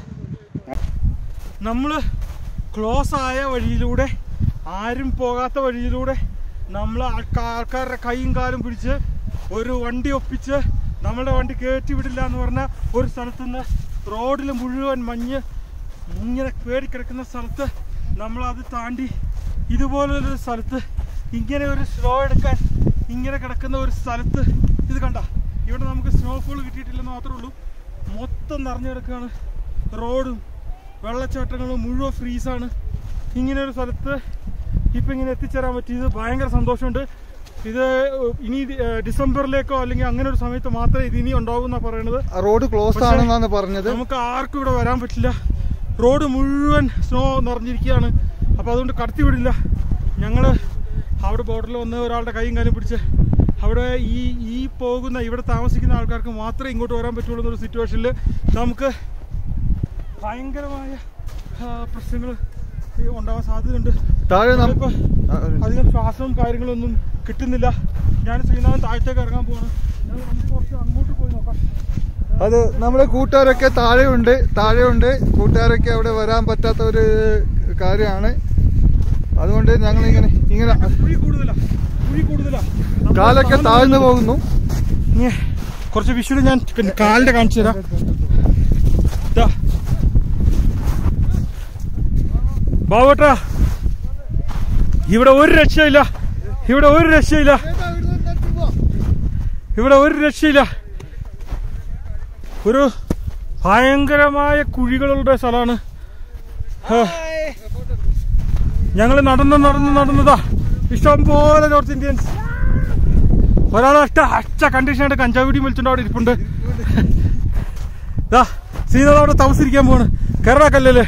നമ്മള് ക്ലോസ് ആയ വഴിയിലൂടെ, ആരും പോകാത്ത വഴിയിലൂടെ നമ്മൾ ആൾക്കാരുടെ കൈയും കാലും പിടിച്ച് ഒരു വണ്ടി ഒപ്പിച്ച് നമ്മളുടെ വണ്ടി കയറ്റി വിടില്ല എന്ന് പറഞ്ഞ ഒരു സ്ഥലത്തുനിന്ന് റോഡിൽ മുഴുവൻ മഞ്ഞ് ഇങ്ങനെ പേടിക്കിടക്കുന്ന സ്ഥലത്ത് നമ്മളത് താണ്ടി ഇതുപോലൊരു സ്ഥലത്ത് ഇങ്ങനെ ഒരു സ്നോ എടുക്കാൻ ഇങ്ങനെ കിടക്കുന്ന ഒരു സ്ഥലത്ത് ഇത് കണ്ട. ഇവിടെ നമുക്ക് സ്നോഫോൾ കിട്ടിയിട്ടില്ലെന്ന് മാത്രമേ ഉള്ളൂ. മൊത്തം നിറഞ്ഞു കിടക്കുകയാണ്. റോഡും വെള്ളച്ചാട്ടങ്ങളും മുഴുവൻ ഫ്രീസാണ്. ഇങ്ങനെ ഒരു സ്ഥലത്ത് ഇപ്പം ഇങ്ങനെ എത്തിച്ചേരാൻ പറ്റിയത് ഭയങ്കര സന്തോഷമുണ്ട്. ഇത് ഇനി ഡിസംബറിലേക്കോ അല്ലെങ്കിൽ അങ്ങനെ ഒരു സമയത്ത് മാത്രമേ ഇത് ഇനി ഉണ്ടാവും എന്നാണ് പറയണത്. റോഡ് ക്ലോസ് ആണെന്നാണ് പറഞ്ഞത്. നമുക്ക് ആർക്കും ഇവിടെ വരാൻ പറ്റില്ല. റോഡ് മുഴുവൻ സ്നോ നിറഞ്ഞിരിക്കുകയാണ്. അപ്പോൾ അതുകൊണ്ട് കടത്തി വിടില്ല. ഞങ്ങൾ അവിടെ ബോർഡറിൽ വന്ന് ഒരാളുടെ കൈയും കാലും പിടിച്ച് അവിടെ ഈ പോകുന്ന ഇവിടെ താമസിക്കുന്ന ആൾക്കാർക്ക് മാത്രമേ ഇങ്ങോട്ട് വരാൻ പറ്റുള്ളൂ എന്നൊരു സിറ്റുവേഷനിൽ നമുക്ക് ഭയങ്കരമായ പ്രശ്നങ്ങൾ ഉണ്ടാവാൻ സാധ്യതയുണ്ട്. അധികം ശ്വാസവും കാര്യങ്ങളൊന്നും കിട്ടുന്നില്ല. ഞാൻ ശ്രീനാഥൻ താഴത്തേക്ക് ഇറങ്ങാൻ പോവാണ്. നമുക്ക് കുറച്ച് അങ്ങോട്ട് പോയി നോക്കാം. അത് നമ്മുടെ കൂട്ടുകാരൊക്കെ താഴെയുണ്ട്. കൂട്ടുകാരൊക്കെ അവിടെ വരാൻ പറ്റാത്ത ഒരു കാര്യമാണ്. അതുകൊണ്ട് ഞങ്ങൾ ഇങ്ങനെ കുഴി കൂടുതലാ കാലൊക്കെ താഴ്ന്നു പോകുന്നു. കുറച്ച് വിഷ്വല് ഞാൻ കാലിന്റെ കാണിച്ചു തരാം. ബാബുട്ടാ, ഇവിടെ ഒരു രക്ഷയില്ല. ഒരു ഭയങ്കരമായ കുഴികളുടെ സ്ഥലമാണ്. ഞങ്ങൾ നടന്നതാ. ഇഷ്ടംപോലെ നോർത്ത് ഇന്ത്യൻസ്. ഒരാൾ അച്ഛ കണ്ടീഷനായിട്ട് കഞ്ചാവിടി വിളിച്ചോണ്ട് അവിടെ ഇരിപ്പുണ്ട്. ശ്രീനാഥ് അവിടെ താമസിക്കാൻ പോവാണ്. കേരളക്കല്ലേ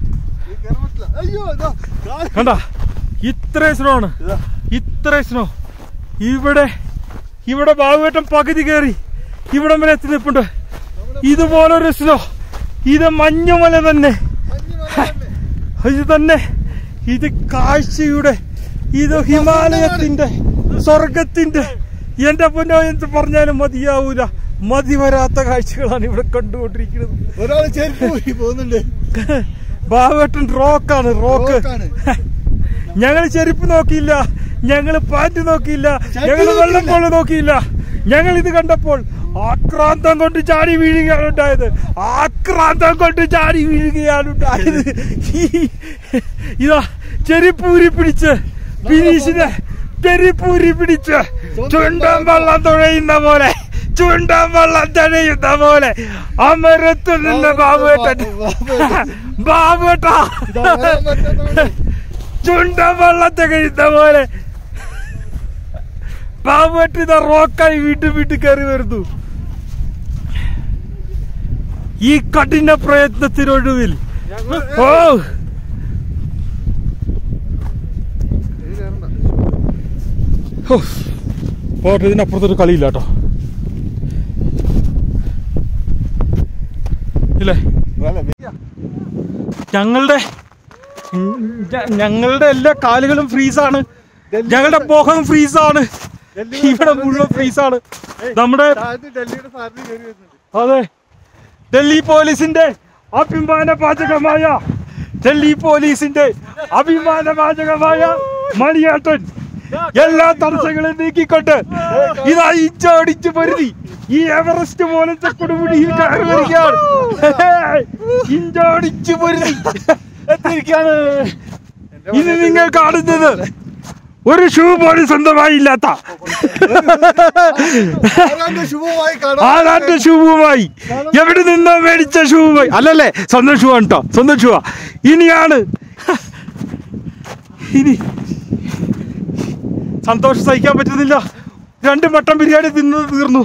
കണ്ട, ഇത്രയും സ്നോ ആണ്. ഇവിടെ ബാബുവേട്ടൻ പകുതി കയറി ഇവിടം വരെ എത്തി നിൽപ്പുണ്ട്. ഇതുപോലൊരു സ്നോ, ഇത് മഞ്ഞുമല തന്നെ. ഇത് കാഴ്ചയുടെ, ഇത് ഹിമാലയത്തിന്റെ, സ്വർഗത്തിന്റെ, എന്റെ പൊന്നോ എന്ത് പറഞ്ഞാലും മതിയാവൂല. മതി വരാത്ത കാഴ്ചകളാണ് ഇവിടെ കണ്ടുകൊണ്ടിരിക്കുന്നത്. ഒരാൾ ചെരുപ്പ് പോകുന്നുണ്ട്. ബാബുവേട്ടൻ റോക്ക്. ഞങ്ങൾ ചെരുപ്പ് നോക്കിയില്ല, ഞങ്ങൾ പാന്റ് നോക്കിയില്ല, ഞങ്ങൾ വെള്ളം പോലെ നോക്കിയില്ല. ഞങ്ങൾ ഇത് കണ്ടപ്പോൾ ആക്രാന്തം കൊണ്ട് ചാടി വീഴുകയാണ് ഉണ്ടായത്. ഇതാ ചെരിപ്പൂരി പിടിച്ച് ബിനീഷിനെ ചെരിപ്പൂരി പിടിച്ച് ചുണ്ടൻ വെള്ളം തുഴയുന്ന പോലെ ചുണ്ടൻ വെള്ളം തഴയുന്ന പോലെ അമരത്ത് നിന്ന് ബാബുവേട്ടൻ ബാബുവേട്ടാ ചുണ്ടൻ വെള്ളം തികയുന്ന പോലെ ബാബുവേട്ട ഇതാ റോക്കായി വീട്ടിൽ കയറി വരുന്നു. ഈ കഠിന പ്രയത്നത്തിനൊടുവിൽ പോട്ടെ, ഇതിനപ്പുറത്തൊരു കളിയില്ല കേട്ടോ ഇല്ലേ. ഞങ്ങളുടെ എല്ലാ കാലുകളും ഫ്രീസാണ്, ഞങ്ങളുടെ മുഖം ഫ്രീസാണ്, ഇവിടെ മുഴുവൻ ഫ്രീസാണ്. നമ്മുടെ അതെ ഡൽഹി പോലീസിന്റെ അഭിമാനവാചകമായ മണിയേട്ടൻ എല്ലാ തടസ്സങ്ങളും നീക്കിക്കൊണ്ട് ഇതാ ഇഞ്ചോടിച്ച് പൊരുതി ഈ എവറസ്റ്റ് പോലത്തെ കൊടുമുടിയിൽ കയറി വരികയാണ്. ഇഞ്ചോടിച്ച് പൊരുതി എത്തിയിരിക്കുകയാണ്. ഇത് നിങ്ങൾ കാണുന്നത് ഒരു ഷൂ പോലും സ്വന്തമായി ഇല്ലാത്ത ആരാന്റെ ഷൂവുമായി, എവിടെ നിന്നോ മേടിച്ച ഷൂവുമായി, അല്ലല്ലേ സ്വന്തം ഷൂ ആണ് കേട്ടോ, സ്വന്തം ഷൂവാ. ഇനി സന്തോഷം സഹിക്കാൻ പറ്റുന്നില്ല. 2 മട്ടൻ ബിരിയാണി തിന്നത് തീർന്നു.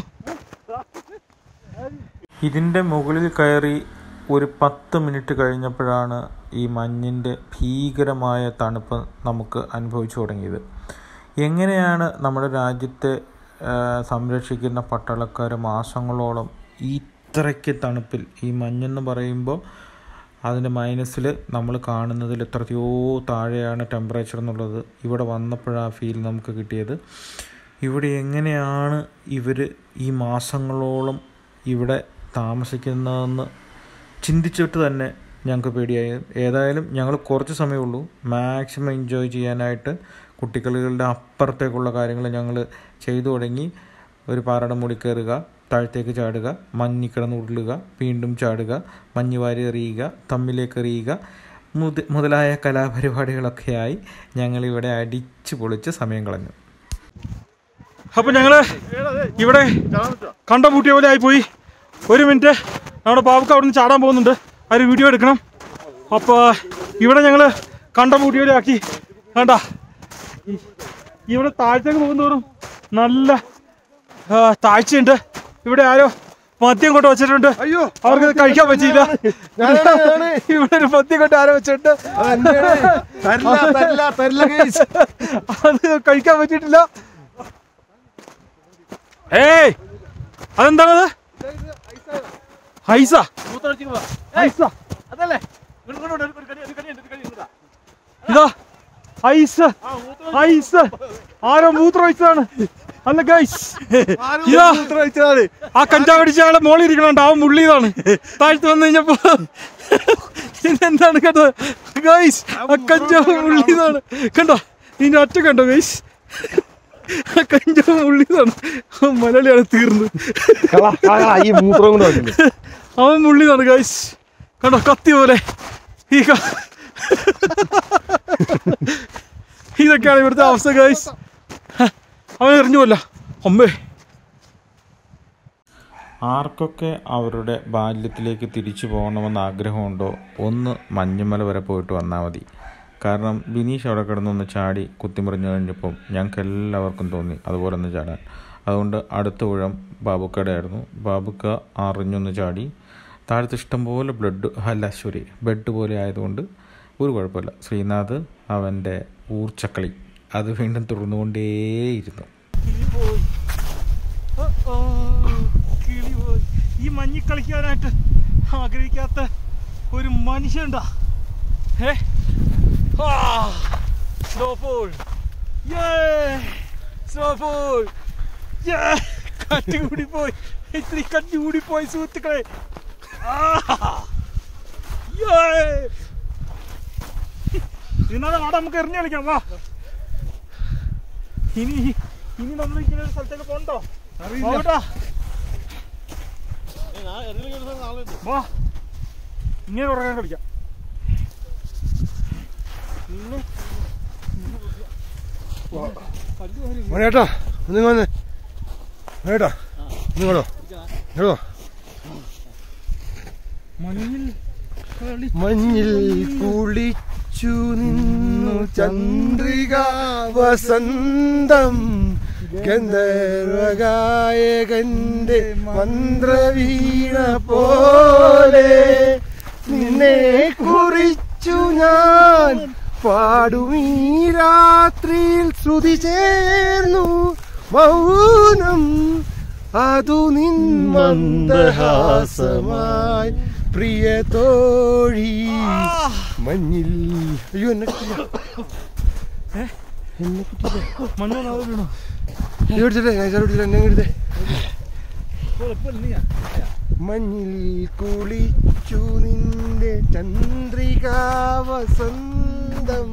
ഇതിൻ്റെ മുകളിൽ കയറി ഒരു 10 മിനിറ്റ് കഴിഞ്ഞപ്പോഴാണ് ഈ മഞ്ഞിൻ്റെ ഭീകരമായ തണുപ്പ് നമുക്ക് അനുഭവിച്ചു തുടങ്ങിയത്. എങ്ങനെയാണ് നമ്മുടെ രാജ്യത്തെ സംരക്ഷിക്കുന്ന പട്ടാളക്കാർ മാസങ്ങളോളം ഇത്രയ്ക്ക് തണുപ്പിൽ, ഈ മഞ്ഞെന്ന് പറയുമ്പോൾ അതിൻ്റെ മൈനസിൽ നമ്മൾ കാണുന്നതിൽ എത്രയോ താഴെയാണ് ടെമ്പറേച്ചർ എന്നുള്ളത് ഇവിടെ വന്നപ്പോഴാണ് ഫീൽ നമുക്ക് കിട്ടിയത്. ഇവിടെ എങ്ങനെയാണ് ഇവർ ഈ മാസങ്ങളോളം ഇവിടെ താമസിക്കുന്നതെന്ന് ചിന്തിച്ചിട്ട് തന്നെ ഞങ്ങൾക്ക് പേടിയായി. ഏതായാലും ഞങ്ങൾ കുറച്ച് സമയമുള്ളൂ, മാക്സിമം എൻജോയ് ചെയ്യാനായിട്ട് കുട്ടികളുടെ അപ്പുറത്തേക്കുള്ള കാര്യങ്ങൾ ഞങ്ങൾ ചെയ്തു തുടങ്ങി. ഒരു പാറയുടെ മുകളിൽ കയറുക, താഴത്തേക്ക് ചാടുക, മഞ്ഞിൽ കിടന്ന് ഉരുളുക, വീണ്ടും ചാടുക, മഞ്ഞ് വാരി എറിയുക, തമ്മിലേക്ക് എറിയുക മുതലായ കലാപരിപാടികളൊക്കെയായി ഞങ്ങളിവിടെ അടിച്ചു പൊളിച്ച് സമയം കളഞ്ഞു. അപ്പം ഞങ്ങൾ ഇവിടെ കണ്ടുമുട്ടിയ പോലെ ആയിപ്പോയി. 1 മിനിറ്റ്, നമ്മുടെ ബാബുക്ക് അവിടെ നിന്ന് ചാടാൻ പോകുന്നുണ്ട്, ഒരു വീഡിയോ എടുക്കണം. അപ്പോൾ ഇവിടെ ഞങ്ങൾ കണ്ടുമുട്ടിയ പോലെ ആക്കി. വേണ്ട, ഇവിടെ താഴത്തേക്ക് പോകുന്നതോറും നല്ല താഴ്ചയുണ്ട്. ഇവിടെ ആരോ മദ്യം കൊണ്ട് വെച്ചിട്ടുണ്ട്, അയ്യോ അവർക്ക് കഴിക്കാൻ പറ്റിയില്ല. ഇവിടെ ഒരു മദ്യം കൊണ്ട് ആരോ വെച്ചിട്ടുണ്ട്, അത് കഴിക്കാൻ പറ്റിയിട്ടില്ല. ഏയ് അതെന്താണത്? ഐസാ ഇതാ ഐസ് ഐസ് ആരോ മൂത്രം ഒഴിച്ചതാണ്. അല്ല ഗൈസ്, ഇതാ ആ കഞ്ചാവ് അടിച്ച ആളെ മോളിൽ ഇരിക്കണുണ്ട്, അവൻ മുള്ളിയതാണ്. താഴ്ത്ത് വന്നു കഴിഞ്ഞപ്പോ എന്താണ് കേട്ടത് ഗൈസ്? ആ കഞ്ചാവ് മുള്ളിയതാണ്. കണ്ടോ ഇതിന്റെ ഒറ്റ കണ്ടോ ഗൈസ്? ആ കഞ്ചാവ് മുള്ളിയതാണ്. മലയാളിയാണ് തീർന്നു, അവൻ മുള്ളിയതാണ് ഗൈസ്. കണ്ടോ കത്തി പോലെ. ഇതൊക്കെയാണ് ഇവിടുത്തെ അവസ്ഥ ഗൈസ്. അവൻ എറിഞ്ഞുമല്ല അമ്മേ. ആർക്കൊക്കെ അവരുടെ ബാല്യത്തിലേക്ക് തിരിച്ചു പോകണമെന്ന് ആഗ്രഹമുണ്ടോ ഒന്ന് മഞ്ഞുമല വരെ പോയിട്ട് വന്നാൽ മതി. കാരണം ബിനീഷ് അവിടെ കിടന്നൊന്ന് ചാടി കുത്തിമറിഞ്ഞു കഴിഞ്ഞപ്പം ഞങ്ങൾക്ക് എല്ലാവർക്കും തോന്നി അതുപോലെ ഒന്ന് ചാടാൻ. അതുകൊണ്ട് അടുത്ത ഊഴം ബാബുക്കയുടെ ആയിരുന്നു. ബാബുക്ക അറിഞ്ഞൊന്ന് ചാടി. താഴത്ത് ഇഷ്ടംപോലെ ബെഡ് പോലെ ആയതുകൊണ്ട് ഒരു കുഴപ്പമില്ല. ശ്രീനാഥ് അവൻ്റെ ഊർച്ചക്കളി അത് വീണ്ടും തുടർന്നുകൊണ്ടേയിരുന്നു. ഈ മഞ്ഞി കളിക്കാനായിട്ട് ആഗ്രഹിക്കാത്ത ഒരു മനുഷ്യണ്ടാ? കട്ടുകൂടിപ്പോയി, ഇത്തിരി കട്ടുകൂടിപ്പോയി സുഹൃത്തുക്കളെ. ഇന്നാളെ വാടാ നമുക്ക് എറിഞ്ഞു കളിക്കാം. വാ, ഇനി നമ്മൾ ഇങ്ങനെ ഒരു സ്ഥലത്തേക്ക് പോണ്ടോ? വാ, ഇങ്ങനെ ഉറങ്ങാൻ കളിക്കാം. മോനേട്ടാ ഒന്നിങ്ങ വന്നേ. മോനേട്ടാ നിങ്ങളോ നിങ്ങളോ മഞ്ഞിൽ കുളിച്ചു നിന്നു ചന്ദ്രിക വസന്തം ഗന്ധർവഗായകന്റെ മന്ത്രവീണ പോലെ നിന്നെ കുറിച്ചു ഞാൻ പാടുമീ രാത്രിയിൽ ശ്രുതി ചേർന്നു മൗനം അതു നിൻ മന്ദഹാസമായി പ്രിയ തോഴി മഞ്ഞിൽ. അയ്യോ എന്നെ മഞ്ഞിൽ കുളിച്ചു നിന്റെ ചന്ദ്രികാ വസന്തം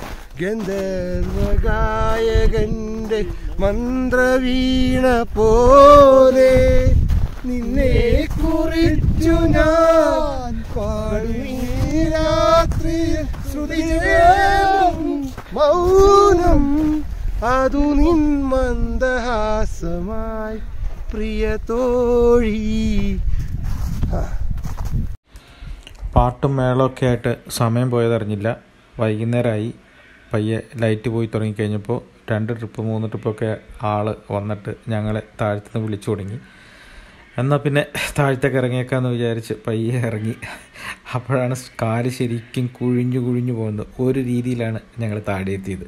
ഗന്ധർവഗായകന്റെ മന്ത്രവീണ പോലെ നിന്നെ കുറിച്ചു ഞാൻ പാടുമീ രാത്രി ശ്രുതി മൗനം അതു നിൻ മന്ദഹാസമായി പ്രിയ തോഴി. പാട്ടും മേളമൊക്കെ ആയിട്ട് സമയം പോയതറിഞ്ഞില്ല. വൈകുന്നേരമായി. പയ്യെ ലൈറ്റ് പോയി തുടങ്ങിക്കഴിഞ്ഞപ്പോൾ 2 ട്രിപ്പ് 3 ട്രിപ്പൊക്കെ ആൾ വന്നിട്ട് ഞങ്ങളെ താഴത്തുനിന്ന് വിളിച്ചു തുടങ്ങി. എന്നാൽ പിന്നെ താഴത്തേക്ക് ഇറങ്ങിയേക്കാമെന്ന് വിചാരിച്ച് പയ്യെ ഇറങ്ങി. അപ്പോഴാണ് കാല് ശരിക്കും കുഴിഞ്ഞു പോകുന്നത്. ഒരു രീതിയിലാണ് ഞങ്ങൾ താഴെ എത്തിയത്.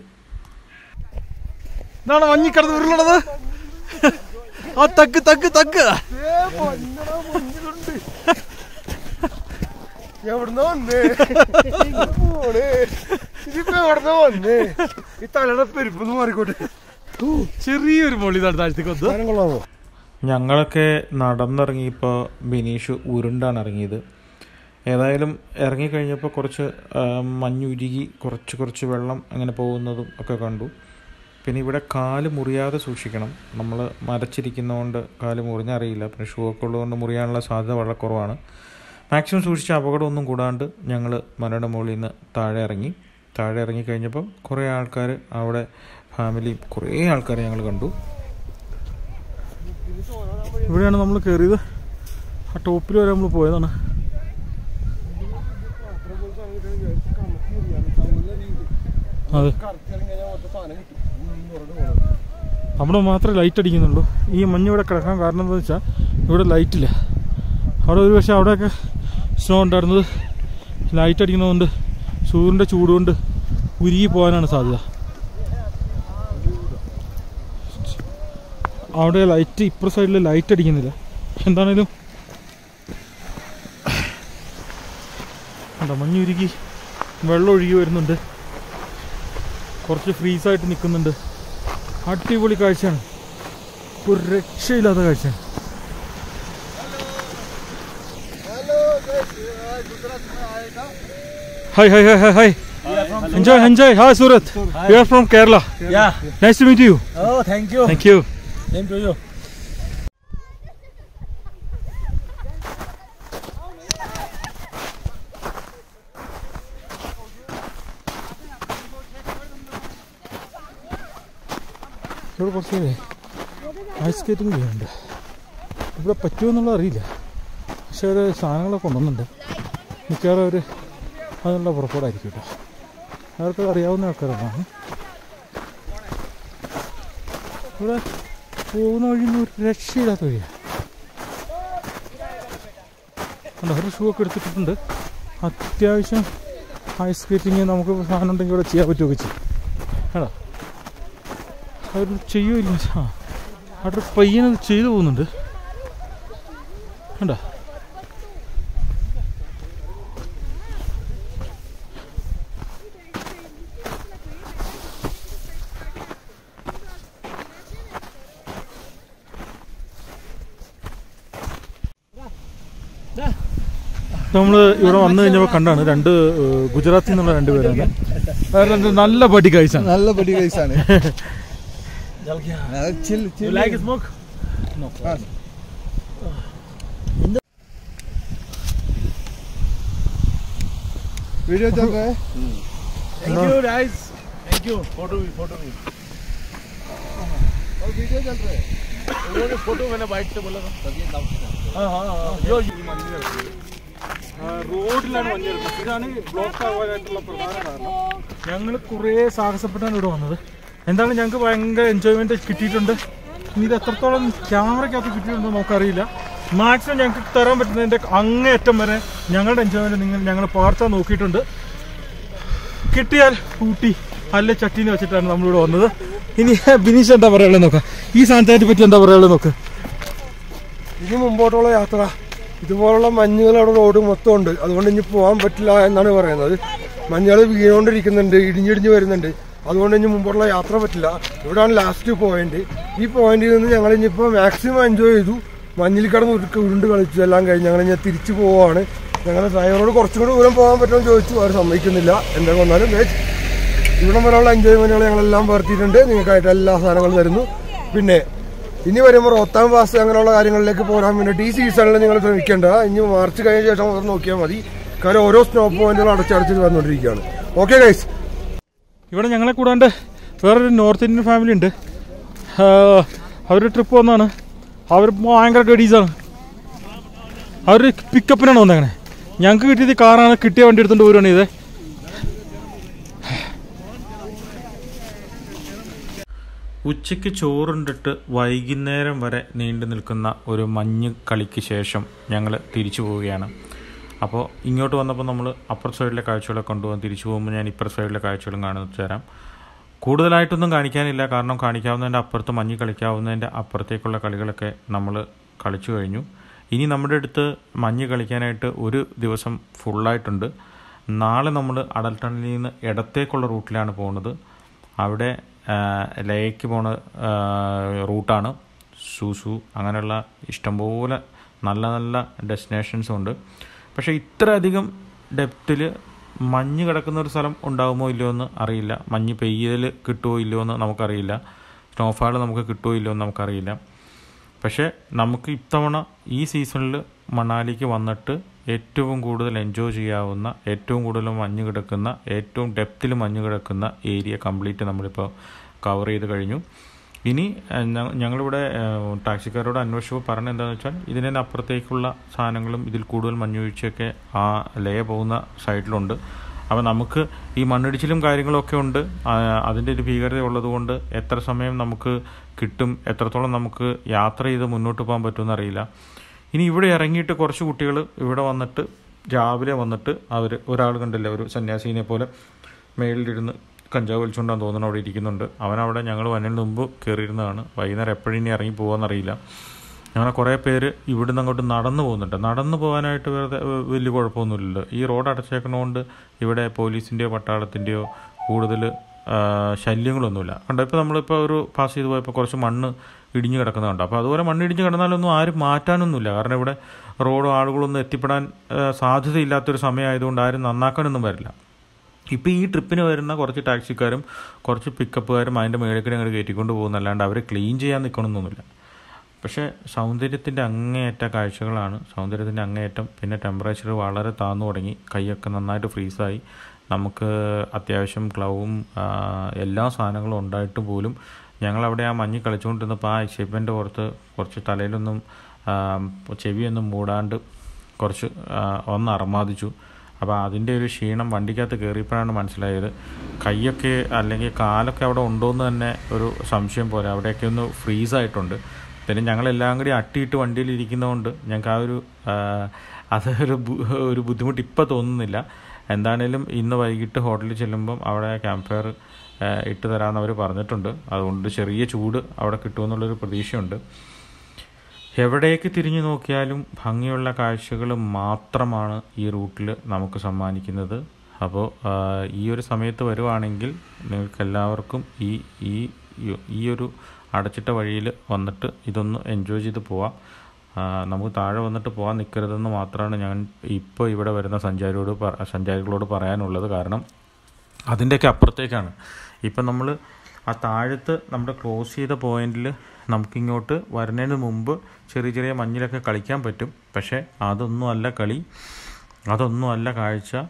ഇതാണ് മഞ്ഞിക്കടന്ന് ഉരുളണത്. ആ തക്ക് തക്ക് തക്ക് എവിടുന്ന് വന്നേ ഇതിപ്പോ എവിടുന്ന് വന്നേ ഈ തലയുടെ പെരുപ്പൊന്ന് മാറിക്കോട്ടെ. ചെറിയൊരു മൊളി താഴത്തേക്ക് വന്ന് കൊള്ളാമോ? ഞങ്ങളൊക്കെ നടന്നിറങ്ങിയപ്പോൾ ബിനീഷ് ഉരുണ്ടാണ് ഇറങ്ങിയത്. ഏതായാലും ഇറങ്ങിക്കഴിഞ്ഞപ്പോൾ കുറച്ച് മഞ്ഞുരുകി കുറച്ച് വെള്ളം അങ്ങനെ പോകുന്നതും ഒക്കെ കണ്ടു. പിന്നെ ഇവിടെ കാല് മുറിയാതെ സൂക്ഷിക്കണം. നമ്മൾ മരച്ചിരിക്കുന്നതുകൊണ്ട് കാല് മുറിഞ്ഞറിയില്ല. പിന്നെ ഷൂ ഒക്കെ ഉള്ളതുകൊണ്ട് മുറിയാനുള്ള സാധ്യത വളരെ കുറവാണ്. മാക്സിമം സൂക്ഷിച്ച് അപകടമൊന്നും കൂടാണ്ട് ഞങ്ങൾ മലയുടെ മുകളിൽ നിന്ന് താഴെ ഇറങ്ങിക്കഴിഞ്ഞപ്പം കുറേ ആൾക്കാർ, അവിടെ ഫാമിലിയും കുറേ ആൾക്കാരെ ഞങ്ങൾ കണ്ടു. ഇവിടെയാണ് നമ്മൾ കയറിയത്. ആ ടോപ്പിൽ വരെ നമ്മൾ പോയതാണ്. അതെ, അവിടെ മാത്രമേ ലൈറ്റ് അടിക്കുന്നുള്ളൂ. ഈ മഞ്ഞ് ഇവിടെ കിടക്കാൻ കാരണം എന്താണെന്ന് വെച്ചാൽ ഇവിടെ ലൈറ്റില്ല. അവിടെ ഒരു പക്ഷേ അവിടെയൊക്കെ സ്നോ ഉണ്ടായിരുന്നത് ലൈറ്റ് അടിക്കുന്നതുകൊണ്ട് സൂര്യൻ്റെ ചൂടുകൊണ്ട് ഉരുകി പോകാനാണ് സാധ്യത. അവിടെ ലൈറ്റ് ഇപ്പുറ സൈഡിൽ ലൈറ്റ് അടിക്കുന്നില്ല. എന്താണേലും കണ്ടോ, മഞ്ഞുരുകി വെള്ളം ഒഴുകി വരുന്നുണ്ട്. കുറച്ച് ഫ്രീസായിട്ട് നിൽക്കുന്നുണ്ട്. അടിപൊളി കാഴ്ചയാണ്. ഒരു രക്ഷയില്ലാത്ത കാഴ്ചയാണ്. Hi. Enjoy. Hi, Surat. We are from Kerala. Yeah. Nice to meet you. Oh, thank you. Thank you. Same to you. ഇവിടെ കുറച്ച് ഐസ് സ്കേറ്റിംഗ് ചെയ്യുന്നുണ്ട്. ഇവിടെ പറ്റുമെന്നുള്ളത് അറിയില്ല. പക്ഷെ ഒരു സാധനങ്ങളൊക്കെ കൊണ്ടുവന്നുണ്ട്. മിക്കവാറും അവർ അതിനുള്ള പുറപ്പാടായിരിക്കും കേട്ടോ. അവർക്കത് അറിയാവുന്ന ആൾക്കാരാണ്. ഇവിടെ പോകുന്ന വഴി ഒരു രക്ഷയില്ലാത്ത വഴിയാണ്. അവർ ഷൂ ഒക്കെ എടുത്തിട്ടുണ്ട്. അത്യാവശ്യം ഐസ് സ്കേറ്റിങ് നമുക്ക് സാധനം ഉണ്ടെങ്കിൽ ഇവിടെ ചെയ്യാൻ പറ്റുമൊക്കെ ചെയ്യും കേട്ടോ. അവർ ചെയ്യുമില്ല. അവിടെ പയ്യനത് ചെയ്തു പോകുന്നുണ്ട് കണ്ടോ. നമ്മൾ ഇവിടെ വന്നു കഴിഞ്ഞപ്പോൾ കണ്ടാണ് 2 ഗുജറാത്തിൽ നിന്നുള്ള 2 പേരാണ്. നല്ല പടി കഴിച്ചാണ്. You like smoke? No. Video चल रहा है. Thank you guys. Thank you. Photo भी. और वीडियो चल रहा है. उन्होंने फोटो मैंने बाइक से बोला था റോഡിലാണ് മഞ്ഞ് കിടക്കുന്നത്. ഇതാണ് ബ്ലോക്ക് ആവാനായിട്ടുള്ള പ്രധാന കാരണം. ഞങ്ങൾ കുറേ സാഹസപ്പെട്ടാണ് ഇവിടെ വന്നത്. എന്താണ് ഞങ്ങൾക്ക് ഭയങ്കര എൻജോയ്മെൻറ്റ് കിട്ടിയിട്ടുണ്ട്. ഇനി ഇത് എത്രത്തോളം ക്യാമറയ്ക്കകത്ത് കിട്ടിയിട്ടുണ്ടോ നമുക്കറിയില്ല. മാക്സിമം ഞങ്ങൾക്ക് തരാൻ പറ്റുന്നതിൻ്റെ അങ്ങേയറ്റം വരെ ഞങ്ങളുടെ എൻജോയ്മെൻറ്റ് ഞങ്ങൾ പകർത്താൻ നോക്കിയിട്ടുണ്ട്. കിട്ടിയാൽ കൂട്ടി അല്ലെ ചട്ടീനെ വെച്ചിട്ടാണ് നമ്മളിവിടെ വന്നത്. ഇനി ബിനീഷ് എന്താ പറയാനുള്ളത് നോക്കാം. ഈ സാധനത്തെ പറ്റി എന്താ പറയാനുള്ളത് നോക്ക്. ഇനി മുമ്പോട്ടുള്ള യാത്ര ഇതുപോലുള്ള മഞ്ഞുകൾ അവിടെ റോഡ് മൊത്തം ഉണ്ട്. അതുകൊണ്ട് ഇനി പോകാൻ പറ്റില്ല എന്നാണ് പറയുന്നത്. മഞ്ഞുകൾ വീണുകൊണ്ടിരിക്കുന്നുണ്ട്, ഇടിഞ്ഞിടിഞ്ഞ് വരുന്നുണ്ട്. അതുകൊണ്ട് ഇനി മുമ്പോട്ടുള്ള യാത്ര പറ്റില്ല. ഇവിടെയാണ് ലാസ്റ്റ് പോയിന്റ്. ഈ പോയിന്റിൽ നിന്ന് ഞങ്ങൾ ഇനിയിപ്പോൾ മാക്സിമം എൻജോയ് ചെയ്തു. മഞ്ഞിൽ കിടന്ന് ഉരുണ്ട് കളിച്ചു. എല്ലാം കഴിഞ്ഞ് ഞങ്ങൾ ഇനി തിരിച്ചു പോവുകയാണ്. ഞങ്ങളുടെ ഡ്രൈവറോട് കുറച്ചും കൂടി ദൂരം പോകാൻ പറ്റുമെന്ന് ചോദിച്ചു. അവർ സമ്മതിക്കുന്നില്ല. എന്തൊക്കെ വന്നാലും ഇവിടം വരെയുള്ള എൻജോയ്മെന്റുകൾ ഞങ്ങളെല്ലാം പകർത്തിയിട്ടുണ്ട്. നിങ്ങൾക്കായിട്ട് എല്ലാ സാധനങ്ങളും തരുന്നു. പിന്നെ ഇനി വരുമ്പോൾ റോത്താങ് പാസ് അങ്ങനെയുള്ള കാര്യങ്ങളിലേക്ക് പോകാൻ വേണ്ടിയിട്ട് ഈ സീസണിൽ നിങ്ങൾ ശ്രമിക്കേണ്ട. ഇനി മാർച്ച് കഴിഞ്ഞ ശേഷം മാത്രം നോക്കിയാൽ മതി. കാരണം ഓരോ സ്നോ പോയിന്റുകൾ അടച്ചടച്ച് വന്നുകൊണ്ടിരിക്കുകയാണ്. ഓക്കെ ഗൈസ്, ഇവിടെ ഞങ്ങളെ കൂടാണ്ട് വേറൊരു നോർത്ത് ഇന്ത്യൻ ഫാമിലി ഉണ്ട്. അവർ ട്രിപ്പ് വന്നാണ്. അവർ ഭയങ്കര ഗഡീസാണ്. അവർ പിക്കപ്പിനാണ് വന്നത്. അങ്ങനെ ഞങ്ങൾക്ക് കിട്ടിയത് കാറാണ്. കിട്ടിയ വണ്ടി എടുത്തുകൊണ്ട് പോരുകയാണ് ഇത്. ഉച്ചയ്ക്ക് ചോറുണ്ടിട്ട് വൈകുന്നേരം വരെ നീണ്ടു നിൽക്കുന്ന ഒരു മഞ്ഞ് കളിക്ക് ശേഷം ഞങ്ങൾ തിരിച്ചു പോവുകയാണ്. അപ്പോൾ ഇങ്ങോട്ട് വന്നപ്പോൾ നമ്മൾ അപ്പർ സൈഡിലെ കാഴ്ചകളൊക്കെ കൊണ്ടുപോകാൻ തിരിച്ചു പോകുമ്പോൾ ഞാൻ ഇപ്പർ സൈഡിലെ കാഴ്ചകളും കാണിച്ചു തരാം. കൂടുതലായിട്ടൊന്നും കാണിക്കാനില്ല. കാരണം കാണിക്കാവുന്നതിൻ്റെ അപ്പുറത്ത് മഞ്ഞ് കളിക്കാവുന്നതിൻ്റെ അപ്പുറത്തേക്കുള്ള കളികളൊക്കെ നമ്മൾ കളിച്ചു കഴിഞ്ഞു. ഇനി നമ്മുടെ അടുത്ത് മഞ്ഞ് കളിക്കാനായിട്ട് ഒരു ദിവസം ഫുള്ളായിട്ടുണ്ട്. നാളെ നമ്മൾ അടൽ ടണലിൽ നിന്ന് ഇടത്തേക്കുള്ള റൂട്ടിലാണ് പോകുന്നത്. അവിടെ ലേക്ക് പോണ റൂട്ടാണ്. സൂസു അങ്ങനെയുള്ള ഇഷ്ടംപോലെ നല്ല നല്ല ഡെസ്റ്റിനേഷൻസും ഉണ്ട്. പക്ഷേ ഇത്ര അധികം ഡെപ്തിൽ മഞ്ഞ് കിടക്കുന്ന ഒരു സ്ഥലം ഉണ്ടാകുമോ ഇല്ലയോ എന്ന് അറിയില്ല. മഞ്ഞ് പെയ്യൽ കിട്ടുമോ ഇല്ലയോ എന്ന് നമുക്കറിയില്ല. സ്നോഫാൾ നമുക്ക് കിട്ടുമോ ഇല്ലയോ എന്ന് നമുക്കറിയില്ല. പക്ഷേ നമുക്ക് ഇത്തവണ ഈ സീസണിൽ മണാലിക്ക് വന്നിട്ട് ഏറ്റവും കൂടുതൽ എൻജോയ് ചെയ്യാവുന്ന, ഏറ്റവും കൂടുതൽ മഞ്ഞ് കിടക്കുന്ന, ഏറ്റവും ഡെപ്തിൽ മഞ്ഞ് കിടക്കുന്ന ഏരിയ കംപ്ലീറ്റ് നമ്മളിപ്പോൾ കവർ ചെയ്ത് കഴിഞ്ഞു. ഇനി ഞങ്ങളിവിടെ ടാക്സിക്കാരോട് അന്വേഷിച്ചപ്പോൾ പറഞ്ഞത് എന്താണെന്ന് വെച്ചാൽ ഇതിന് അപ്പുറത്തേക്കുള്ള സാധനങ്ങളും ഇതിൽ കൂടുതൽ മഞ്ഞുവീഴ്ചയൊക്കെ ആ ലേ പോകുന്ന സൈഡിലുണ്ട്. അപ്പോൾ നമുക്ക് ഈ മണ്ണിടിച്ചിലും കാര്യങ്ങളൊക്കെ ഉണ്ട്. അതിൻ്റെ ഒരു ഭീകരത ഉള്ളതുകൊണ്ട് എത്ര സമയം നമുക്ക് കിട്ടും, എത്രത്തോളം നമുക്ക് യാത്ര ചെയ്ത് മുന്നോട്ട് പോകാൻ പറ്റുമെന്ന് അറിയില്ല. ഇനി ഇവിടെ ഇറങ്ങിയിട്ട് കുറച്ച് കുട്ടികൾ ഇവിടെ വന്നിട്ട് രാവിലെ വന്നിട്ട് അവർ ഒരാൾ കണ്ടില്ല, ഒരു സന്യാസീനെ പോലെ മേളിലിരുന്ന് കഞ്ചാവ് വലിച്ചുകൊണ്ടാന്ന് തോന്നുന്നു അവിടെ ഇരിക്കുന്നുണ്ട്. അവനവിടെ ഞങ്ങൾ വന്നതിന് മുമ്പ് കയറിയിരുന്നതാണ്. വൈകുന്നേരം എപ്പോഴും ഇനി ഇറങ്ങി പോകാമെന്നറിയില്ല. അങ്ങനെ കുറേ പേര് ഇവിടുന്ന് അങ്ങോട്ട് നടന്നു പോകുന്നുണ്ട്. നടന്നു പോകാനായിട്ട് വെറുതെ വലിയ കുഴപ്പമൊന്നുമില്ലല്ലോ. ഈ റോഡ് അടച്ചേക്കണോണ്ട് ഇവിടെ പോലീസിൻ്റെയോ പട്ടാളത്തിൻ്റെയോ കൂടുതൽ ശല്യങ്ങളൊന്നുമില്ല. കണ്ടോ, ഇപ്പോൾ നമ്മളിപ്പോൾ ഒരു പാസ് ചെയ്ത് പോയപ്പോൾ കുറച്ച് മണ്ണ് ഇടിഞ്ഞ് കിടക്കുന്നുണ്ട്. അപ്പോൾ അതുപോലെ മണ്ണ് ഇടിഞ്ഞ് കിടന്നാലൊന്നും ആരും മാറ്റാനൊന്നുമില്ല. കാരണം ഇവിടെ റോഡ് ആളുകളൊന്നും എത്തിപ്പെടാൻ സാധ്യതയില്ലാത്തൊരു സമയമായതുകൊണ്ട് ആരും നന്നാക്കാനൊന്നും വരില്ല. ഇപ്പോൾ ഈ ട്രിപ്പിന് വരുന്ന കുറച്ച് ടാക്സിക്കാരും കുറച്ച് പിക്കപ്പുകാരും അതിൻ്റെ മേളിൽ അങ്ങോട്ട് കയറ്റിക്കൊണ്ട് പോകുന്നല്ലാണ്ട് അവർ ക്ലീൻ ചെയ്യാൻ നിൽക്കണമെന്നൊന്നുമില്ല. പക്ഷേ സൗന്ദര്യത്തിൻ്റെ അങ്ങേയറ്റ കാഴ്ചകളാണ്. സൗന്ദര്യത്തിൻ്റെ അങ്ങേയറ്റം. പിന്നെ ടെമ്പറേച്ചർ വളരെ താന്നു തുടങ്ങി. കൈയൊക്കെ നന്നായിട്ട് ഫ്രീസായി. നമുക്ക് അത്യാവശ്യം ഗ്ലൗവും എല്ലാ സാധനങ്ങളും ഉണ്ടായിട്ട് പോലും ഞങ്ങളവിടെ ആ മഞ്ഞ് കളിച്ചുകൊണ്ടിരുന്നപ്പോൾ ആ എക്സൈറ്റ്മെൻറ്റ് കുറച്ച് തലയിലൊന്നും ചെവിയൊന്നും മൂടാണ്ട് കുറച്ച് ഒന്ന് അർമാദിച്ചു. അപ്പോൾ അതിൻ്റെ ഒരു ക്ഷീണം വണ്ടിക്കകത്ത് കയറിയപ്പോഴാണ് മനസ്സിലായത്. കൈയൊക്കെ അല്ലെങ്കിൽ കാലൊക്കെ അവിടെ ഉണ്ടോയെന്ന് തന്നെ ഒരു സംശയം പോലെ അവിടെയൊക്കെ ഒന്ന് ഫ്രീസായിട്ടുണ്ട്. പിന്നെ ഞങ്ങളെല്ലാം കൂടി അട്ടിയിട്ട് വണ്ടിയിൽ ഇരിക്കുന്നതുകൊണ്ട് ഞങ്ങൾക്ക് അതൊരു ബുദ്ധിമുട്ട് ഇപ്പോൾ തോന്നുന്നില്ല. എന്താണേലും ഇന്ന് വൈകിട്ട് ഹോട്ടലിൽ ചെല്ലുമ്പം അവിടെ ക്യാമ്പ് ഫയർ ഇട്ട് തരാമെന്ന് അവർ പറഞ്ഞിട്ടുണ്ട്. അതുകൊണ്ട് ചെറിയ ചൂട് അവിടെ കിട്ടുമെന്നുള്ളൊരു പ്രതീക്ഷയുണ്ട്. എവിടേക്ക് തിരിഞ്ഞു നോക്കിയാലും ഭംഗിയുള്ള കാഴ്ചകൾ മാത്രമാണ് ഈ റൂട്ടിൽ നമുക്ക് സമ്മാനിക്കുന്നത്. അപ്പോൾ ഈ ഒരു സമയത്ത് വരുവാണെങ്കിൽ നിങ്ങൾക്കെല്ലാവർക്കും ഈ ഒരു അടച്ചിട്ട വഴിയിൽ വന്നിട്ട് ഇതൊന്ന് എൻജോയ് ചെയ്ത് പോവാം. നമുക്ക് താഴെ വന്നിട്ട് പോകാൻ നിൽക്കരുതെന്ന് മാത്രമാണ് ഞാൻ ഇപ്പോൾ ഇവിടെ വരുന്ന സഞ്ചാരികളോട് പറയാനുള്ളത്. കാരണം അതിൻ്റെയൊക്കെ അപ്പുറത്തേക്കാണ്. ഇപ്പം നമ്മൾ ആ താഴത്ത് നമ്മുടെ ക്ലോസ് ചെയ്ത പോയിന്റിൽ നമുക്കിങ്ങോട്ട് വരുന്നതിന് മുമ്പ് ചെറിയ ചെറിയ മഞ്ഞിലൊക്കെ കളിക്കാൻ പറ്റും. പക്ഷേ അതൊന്നും അല്ല കളി, അതൊന്നും അല്ല കാഴ്ച.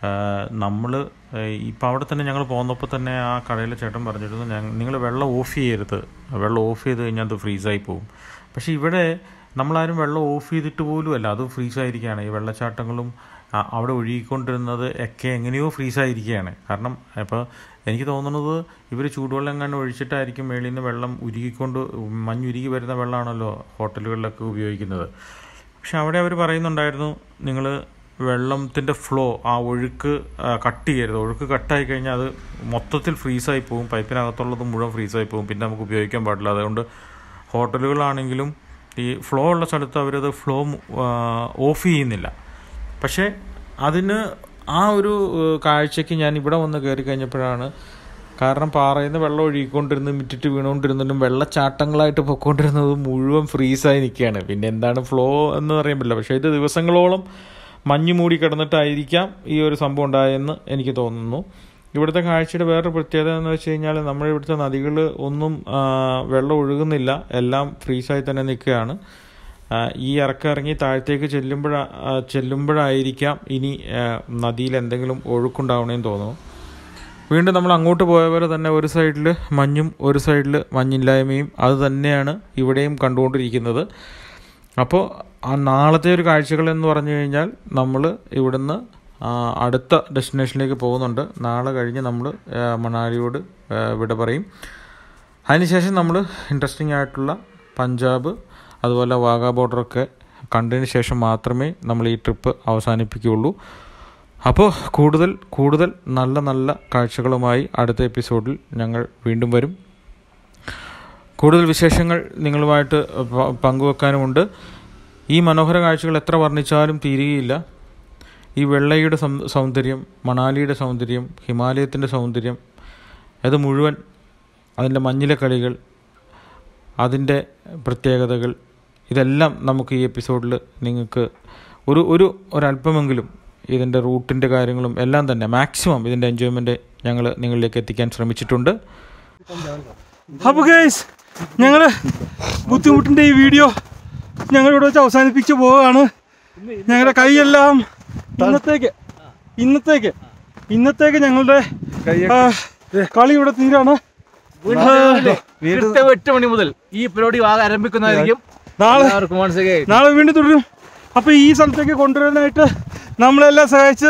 നമ്മൾ ഇപ്പോൾ അവിടെ തന്നെ ഞങ്ങൾ പോകുന്നപ്പോൾ തന്നെ ആ കടയിലെ ചേട്ടൻ പറഞ്ഞിരുന്നു നിങ്ങൾ വെള്ളം ഓഫ് ചെയ്യരുത്, വെള്ളം ഓഫ് ചെയ്ത് കഴിഞ്ഞാൽ അത് ഫ്രീസായി പോകും. പക്ഷേ ഇവിടെ നമ്മളാരും വെള്ളം ഓഫ് ചെയ്തിട്ട് പോലുമല്ല, അത് ഫ്രീസായിരിക്കുകയാണ്. ഈ വെള്ളച്ചാട്ടങ്ങളും അവിടെ ഒഴുകിക്കൊണ്ടിരുന്നത് ഒക്കെ എങ്ങനെയോ ഫ്രീസായിരിക്കുകയാണ്. കാരണം ഇപ്പോൾ എനിക്ക് തോന്നുന്നത് ഇവർ ചൂടുവെള്ളം എങ്ങാനും ഒഴിച്ചിട്ടായിരിക്കും മേളിൽ നിന്ന് വെള്ളം മഞ്ഞുരുകി വരുന്ന വെള്ളമാണല്ലോ ഹോട്ടലുകളിലൊക്കെ ഉപയോഗിക്കുന്നത്. പക്ഷെ അവിടെ അവർ പറയുന്നുണ്ടായിരുന്നു, നിങ്ങൾ വെള്ളത്തിൻ്റെ ഫ്ലോ, ആ ഒഴുക്ക് കട്ട് ചെയ്യരുത്. ഒഴുക്ക് കട്ടായി കഴിഞ്ഞാൽ അത് മൊത്തത്തിൽ ഫ്രീസായി പോകും, പൈപ്പിനകത്തുള്ളത് മുഴുവൻ ഫ്രീസായി പോകും, പിന്നെ നമുക്ക് ഉപയോഗിക്കാൻ പാടില്ല. അതുകൊണ്ട് ഹോട്ടലുകളാണെങ്കിലും ഈ ഫ്ലോ ഉള്ള സ്ഥലത്ത് അവരത് ഫ്ലോ ഓഫ് ചെയ്യുന്നില്ല. പക്ഷേ അതിന് ആ ഒരു കാഴ്ചയ്ക്ക് ഞാൻ ഇവിടെ വന്ന് കയറി കഴിഞ്ഞപ്പോഴാണ്, കാരണം പാറയിൽ നിന്ന് വെള്ളം ഒഴുകിക്കൊണ്ടിരുന്ന് മിറ്റിട്ട് വീണുകൊണ്ടിരുന്നതും വെള്ളച്ചാട്ടങ്ങളായിട്ട് പൊയ്ക്കൊണ്ടിരുന്നതും മുഴുവൻ ഫ്രീസായി നിൽക്കുകയാണ്. പിന്നെ എന്താണ് ഫ്ലോ എന്ന് പറയാൻ പറ്റില്ല. പക്ഷേ ഇത് ദിവസങ്ങളോളം മഞ്ഞ് മൂടി കിടന്നിട്ടായിരിക്കാം ഈ ഒരു സംഭവം ഉണ്ടായെന്ന് എനിക്ക് തോന്നുന്നു. ഇവിടുത്തെ കാഴ്ചയുടെ വേറൊരു പ്രത്യേകത എന്ന് വെച്ച് കഴിഞ്ഞാൽ നമ്മുടെ ഇവിടുത്തെ നദികൾ ഒന്നും വെള്ളം ഒഴുകുന്നില്ല, എല്ലാം ഫ്രീസായി തന്നെ നിൽക്കുകയാണ്. ഈ ഇറങ്ങി താഴത്തേക്ക് ചെല്ലുമ്പോഴായിരിക്കാം ഇനി നദിയിൽ എന്തെങ്കിലും ഒഴുക്കുണ്ടാവണമെന്ന് തോന്നുന്നു. വീണ്ടും നമ്മൾ അങ്ങോട്ട് പോയ പോലെ തന്നെ ഒരു സൈഡിൽ മഞ്ഞും ഒരു സൈഡിൽ മഞ്ഞില്ലായ്മയും അത് തന്നെയാണ് ഇവിടെയും കണ്ടുകൊണ്ടിരിക്കുന്നത്. അപ്പോൾ ആ നാളത്തെ ഒരു കാഴ്ചകൾ എന്ന് പറഞ്ഞു കഴിഞ്ഞാൽ നമ്മൾ ഇവിടുന്ന് അടുത്ത ഡെസ്റ്റിനേഷനിലേക്ക് പോകുന്നുണ്ട്. നാളെ കഴിഞ്ഞ് നമ്മൾ മണാലിയോട് വിട പറയും. അതിനുശേഷം നമ്മൾ ഇൻട്രസ്റ്റിംഗ് ആയിട്ടുള്ള പഞ്ചാബ് അതുപോലെ വാഗാ ബോർഡറൊക്കെ കണ്ടതിന് ശേഷം മാത്രമേ നമ്മൾ ഈ ട്രിപ്പ് അവസാനിപ്പിക്കുകയുള്ളൂ. അപ്പോൾ കൂടുതൽ നല്ല നല്ല കാഴ്ചകളുമായി അടുത്ത എപ്പിസോഡിൽ ഞങ്ങൾ വീണ്ടും വരും. കൂടുതൽ വിശേഷങ്ങൾ നിങ്ങളുമായിട്ട് പങ്കുവെക്കാനുമുണ്ട്. ഈ മനോഹര കാഴ്ചകൾ എത്ര വർണ്ണിച്ചാലും തീരുകയില്ല. ഈ വെള്ളയുടെ സൗന്ദര്യം, മണാലിയുടെ സൗന്ദര്യം, ഹിമാലയത്തിൻ്റെ സൗന്ദര്യം, അത് മുഴുവൻ, അതിൻ്റെ മഞ്ഞിലെ കളികൾ, അതിൻ്റെ പ്രത്യേകതകൾ, ഇതെല്ലാം നമുക്ക് ഈ എപ്പിസോഡിൽ നിങ്ങൾക്ക് ഒരല്പമെങ്കിലും ഇതിൻ്റെ റൂട്ടിൻ്റെ കാര്യങ്ങളും എല്ലാം തന്നെ മാക്സിമം ഇതിൻ്റെ എൻജോയ്മെൻറ്റ് ഞങ്ങൾ നിങ്ങളിലേക്ക് എത്തിക്കാൻ ശ്രമിച്ചിട്ടുണ്ട്. അപ്പോൾ ഗൈസ്, ഞങ്ങൾ ബുദ്ധിമുട്ടിൻ്റെ ഈ വീഡിയോ ഞങ്ങളിവിടെ വെച്ച് അവസാനിപ്പിച്ച് പോവുകയാണ്. ഞങ്ങളുടെ കൈയെല്ലാം ഇന്നത്തേക്ക് ഞങ്ങളുടെ കളി ഇവിടെ തീരാണ്. 8 മണി മുതൽ ഈ പരിപാടി ആരംഭിക്കുന്നതായിരിക്കും. നാളെ വീണ്ടും തുടരും. അപ്പൊ ഈ സ്ഥലത്തേക്ക് കൊണ്ടുവരാനായിട്ട് നമ്മളെല്ലാം സഹായിച്ച്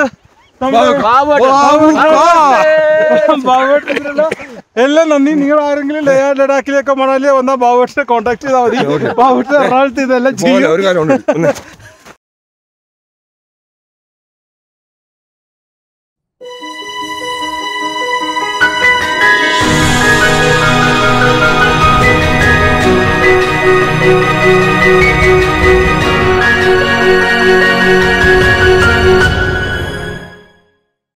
എല്ലാം നന്ദി. നിങ്ങൾ ആരെങ്കിലും ലഡാക്കിലേക്ക് മണാലിയെ വന്നാൽ ബാബുട്ടിനെ കോൺടാക്ട് ചെയ്താൽ മതി. ബാബുട്ടി എറണാകുളത്ത് ഇതെല്ലാം ചെയ്യും.